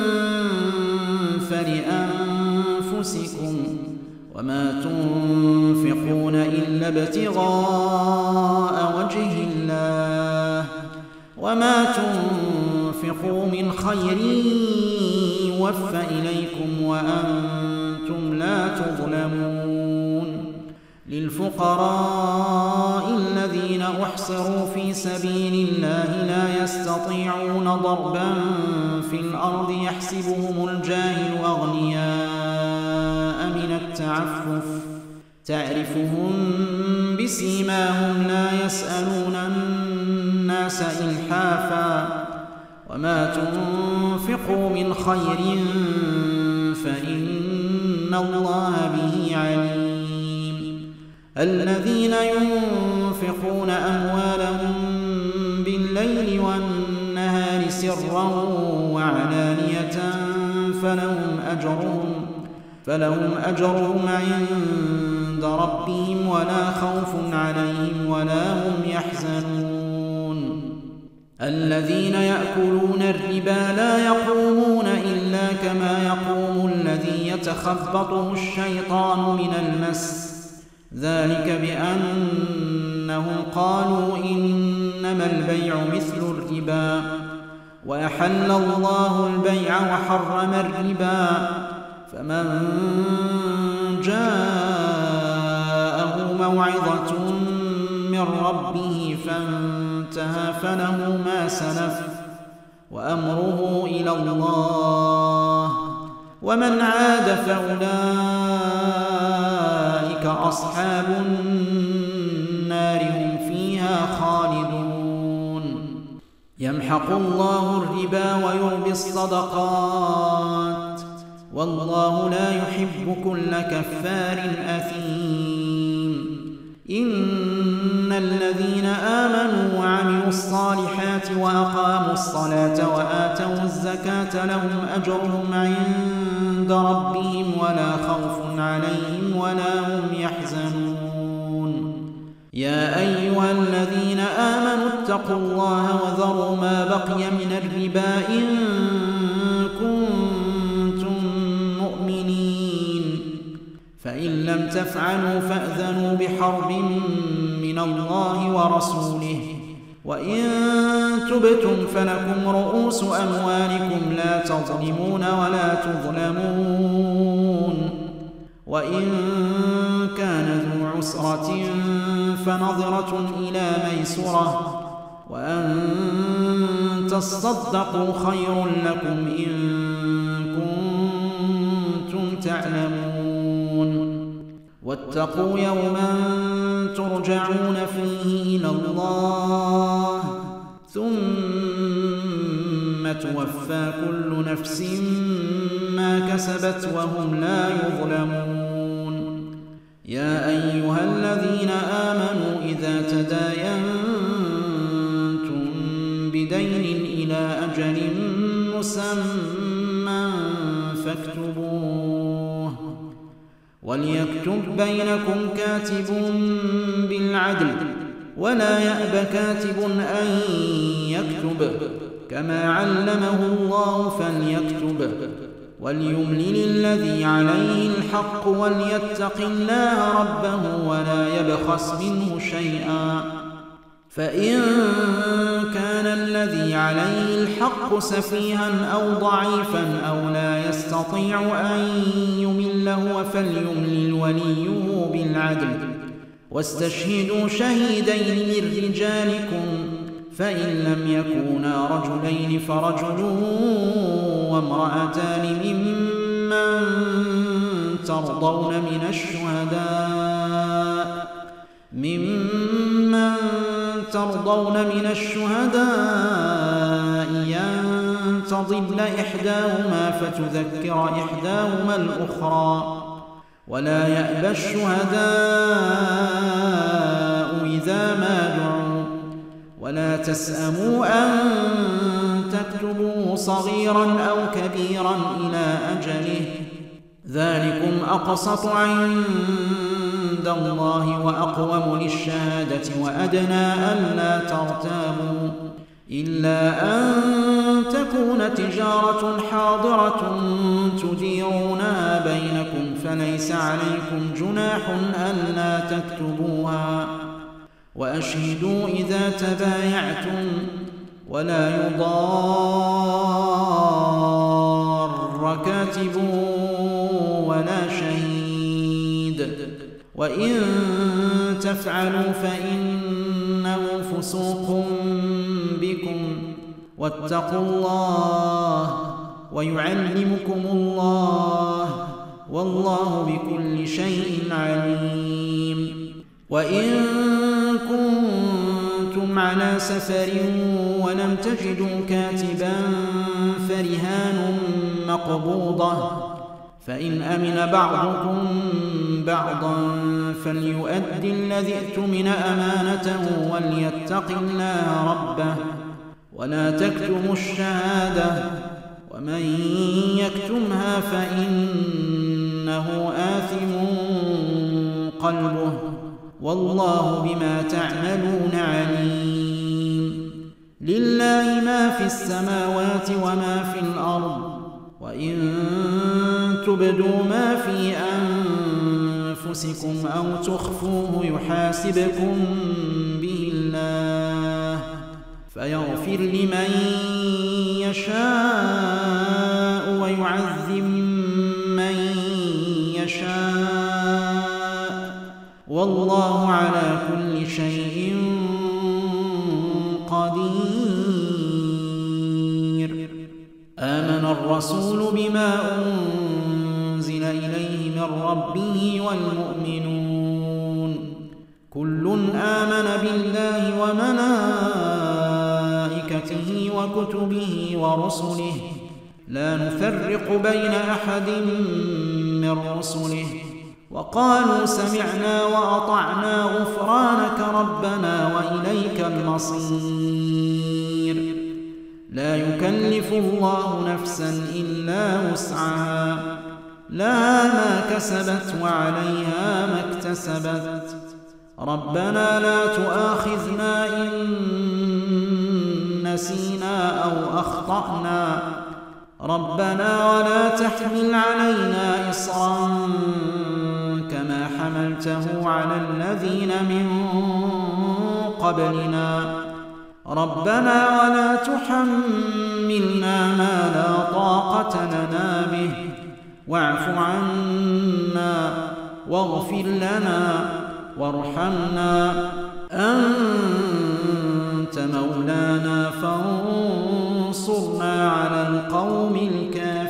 فلأنفسكم وما تنفقون إلا ابتغاء وجه الله وما تنفقوا من خير يوفى إليكم وأنتم لا تظلمون. للفقراء الذين أحصروا في سبيل الله لا يستطيعون ضربا في الأرض يحسبهم الجاهل أغنياء من التعفف تعرفهم بسيماهم لا يسألون الناس إلحافا وما تنفقوا من خير فإن الله به عليم. الذين ينفقون أموالهم بالليل والنهار سرا وعلانية فلهم أجرهم فلهم أجرهم عند ربهم ولا خوف عليهم ولا هم يحزنون. الذين يأكلون الربا لا يقومون إلا كما يقوم الذي يتخبطه الشيطان من المس ذلك بأنهم قالوا إنما البيع مثل الربا وأحل الله البيع وحرم الربا فمن جاءه موعظة من ربه فانتهى فله ما سلف وأمره إلى الله ومن عاد فأولئك أصحاب النار هم فيها خالدون. يمحق الله الربا ويربي الصدقات والله لا يحب كل كفار أثيم. إن الذين آمنوا وعملوا الصالحات وأقاموا الصلاة وآتوا الزكاة لهم أجرهم عند ربهم ولا خوف عليهم ولا هم يحزنون. يا أيها الذين آمنوا اتقوا الله وذروا ما بقي من الربا إن كنتم مؤمنين، فإن لم تفعلوا فأذنوا بحرب من الله ورسوله، وإن تبتم فلكم رؤوس أموالكم لا تظلمون ولا تظلمون. وإن كان ذو عسرة فنظرة إلى ميسرة، وأن تصدقوا خير لكم إن كنتم تعلمون. واتقوا يوما ترجعون فيه إلى الله ثم توفى كل نفس ما كسبت وهم لا يظلمون. يا أيها الذين آمنوا إذا تداينتم بدين إلى أجل مسمى فاكتبوه، وليكتب بينكم كاتب بالعدل ولا يأب كاتب أن يكتب كما علمه الله فليكتب، وليملل الذي عليه الحق وليتق الله ربه ولا يبخس منه شيئا، فإن كان الذي عليه الحق سفيها أو ضعيفا أو لا يستطيع أن يمل هو فليملل وليه بالعدل، واستشهدوا شهيدين من رجالكم، فإن لم يكونا رجلين فرجل وامرأتان ممن ترضون من الشهداء ممن ترضون من الشهداء أن تضل إحداهما فتذكر إحداهما الأخرى، ولا يأبى الشهداء إذا ما دعوا، ولا تسأموا أن تكتبوه صغيرا أو كبيرا إلى أجله، ذلكم أقسط عند الله وأقوم للشهادة وأدنى ألا ترتابوا، إلا أن تكون تجارة حاضرة تديرونها بينكم فليس عليكم جناح ألا تكتبوها، وأشهدوا إذا تبايعتم، ولا يضار كاتب ولا شهيد، وإن تفعلوا فإنه فسوق بكم، واتقوا الله ويعلمكم الله والله بكل شيء عليم. وإن كنتم على سفر ولم تجدوا كاتبا فرهان مقبوضة، فإن أمن بعضكم بعضا فليؤدي الذي اؤتمن أمانته وليتق الله ربه ولا تكتموا الشهادة، ومن يكتمها فإنه آثم قلبه والله بما تعملون عليم. لله ما في السماوات وما في الأرض، وإن تبدوا ما في أنفسكم أو تخفوه يحاسبكم به الله فيغفر لمن يشاء ويعذب من يشاء، والله على كل شيء قدير. آمن الرسول بما أنزل إليه من ربه والمؤمنون كل آمن بالله وملائكته وكتبه ورسله لا نفرق بين أحد من رسله وقالوا سمعنا وأطعنا غفرانك ربنا وإليك المصير. لا يكلف الله نفسا إلا وسعها، لها ما كسبت وعليها ما اكتسبت. ربنا لا تؤاخذنا إن نسينا أو أخطأنا، ربنا ولا تحمل علينا إصرا كما حملته على الذين من قبلنا، ربنا ولا تحملنا ما لا طاقة لنا به، واعف عنا واغفر لنا وارحمنا، أنت مولانا فانصرنا على القوم الكافرين.